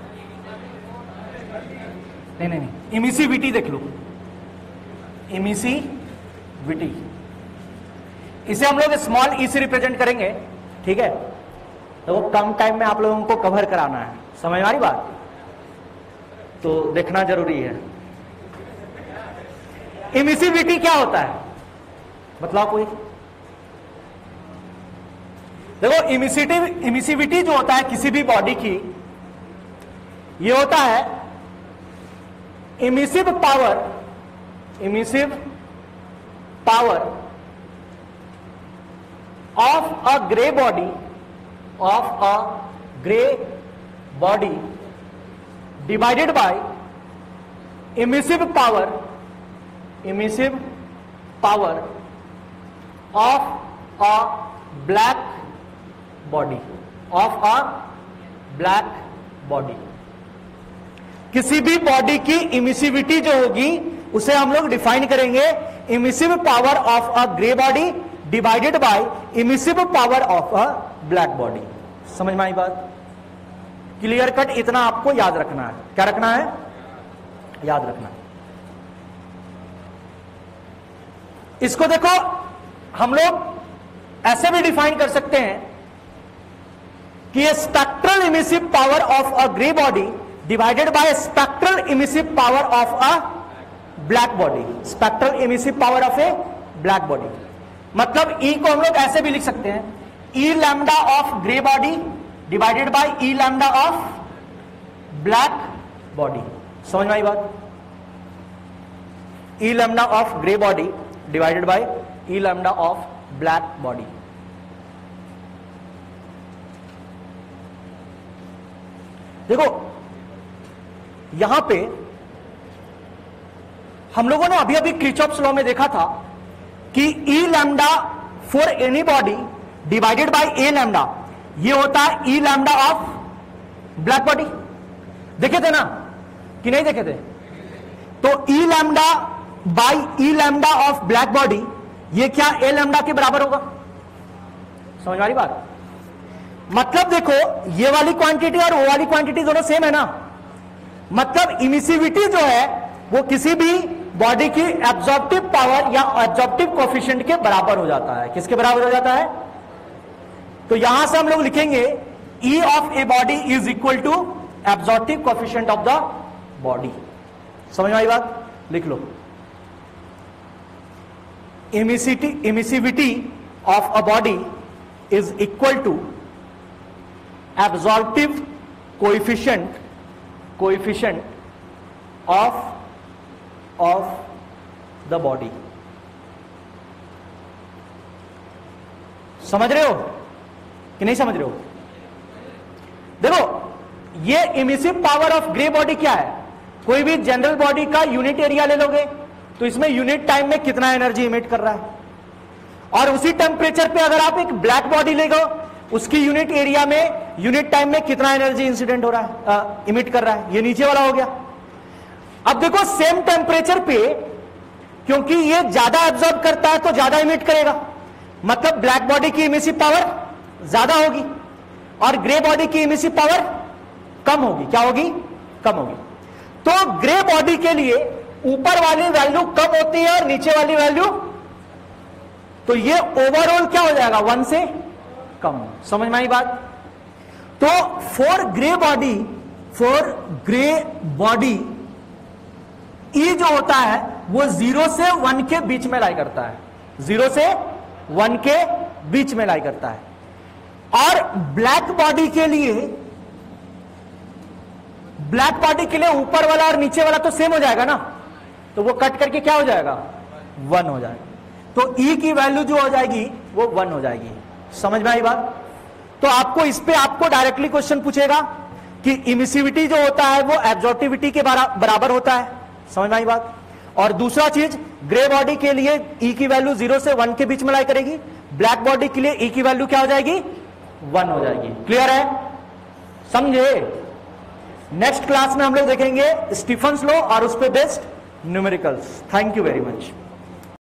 नहीं नहीं नहीं इमिसिविटी देख लो इमिसिविटी इसे हम लोग स्मॉल ई से रिप्रेजेंट करेंगे ठीक है तो वो कम टाइम में आप लोगों को कवर कराना है समझ में आ रही बात तो देखना जरूरी है इमिसिविटी क्या होता है बतलाओ कोई देखो इमिसिटिव इमिसिविटी जो होता है किसी भी बॉडी की ये होता है emissive power emissive power of a grey body of a grey body divided by emissive power emissive power of a black body of a black body किसी भी बॉडी की इमिसिविटी जो होगी उसे हम लोग डिफाइन करेंगे emissive power of a grey body divided by emissive power of a black body समझ में आई बात क्लियर कट इतना आपको याद रखना है क्या रखना है याद रखना है इसको देखो हम लोग ऐसे भी डिफाइन कर सकते हैं कि spectral emissive power of a grey body divided by spectral emissive power of a black body spectral emissive power of a black body मतलब ई को हम लोग ऐसे भी लिख सकते हैं E lambda of grey body divided by E lambda of black body समझ में आई बात E lambda of grey body divided by E lambda of black body देखो यहां पे हम लोगों ने अभी अभी क्रिचॉप्स लॉ में देखा था कि E lambda for any body divided by A lambda ये होता है E lambda of black body देखे थे ना कि नहीं देखे थे तो E lambda by E lambda of black body ये क्या ए लैम्डा के बराबर होगा समझ वाली बात मतलब देखो ये वाली क्वांटिटी और वो वाली क्वांटिटी दोनों सेम है ना मतलब इमिसिविटी जो है वो किसी भी बॉडी की एब्जॉर्प्टिव पावर या एब्जॉर्प्टिव कोएफिशिएंट के बराबर हो जाता है। किसके बराबर हो जाता है? तो यहां से हम लोग लिखेंगे E of a body is equal to absorptive coefficient of the body. समझ में आई बात? लिख लो, emissivity emissivity of a body is equal to absorptive coefficient coefficient of of the body. समझ रहे हो कि नहीं समझ रहे हो? देखो, ये emissive power of grey body क्या है? कोई भी जनरल बॉडी का यूनिट एरिया ले लोगे तो इसमें यूनिट टाइम में कितना एनर्जी इमिट कर रहा है, और उसी टेम्परेचर पे अगर आप एक ब्लैक बॉडी ले गो, उसकी यूनिट एरिया में यूनिट टाइम में कितना एनर्जी इंसिडेंट हो रहा है, इमिट कर रहा है। ये नीचे वाला हो गया। अब देखो, सेम टेम्परेचर पे क्योंकि ये ज्यादा एब्जॉर्ब करता है तो ज्यादा इमिट करेगा, मतलब ब्लैक बॉडी की इमिसिव पावर ज्यादा होगी और ग्रे बॉडी की इमिसिव पावर कम होगी। क्या होगी? कम होगी। तो ग्रे बॉडी के लिए ऊपर वाली वैल्यू कम होती है और नीचे वाली वैल्यू, तो ये ओवरऑल क्या हो जाएगा? वन से कम। समझ में आई बात? तो for grey body for grey body e जो होता है वो जीरो से वन के बीच में लाई करता है, जीरो से वन के बीच में लाई करता है। और ब्लैक बॉडी के लिए ब्लैक बॉडी के लिए ऊपर वाला और नीचे वाला तो सेम हो जाएगा ना, तो वो कट करके क्या हो जाएगा? वन हो जाएगा। तो ई की वैल्यू जो हो जाएगी वो वन हो जाएगी। समझ में आई बात? तो आपको इस पे आपको डायरेक्टली क्वेश्चन पूछेगा कि इमिसिविटी जो होता है वो एब्जॉर्प्टिविटी के बराबर होता है। समझ में आई बात? और दूसरा चीज, ग्रे बॉडी के लिए ई की वैल्यू जीरो से वन के बीच में लाई करेगी, ब्लैक बॉडी के लिए ई की वैल्यू क्या हो जाएगी? वन हो जाएगी। क्लियर है? समझे? नेक्स्ट क्लास में हम लोग देखेंगे स्टीफन्स लॉ और उस पे based numericals. Thank you very much.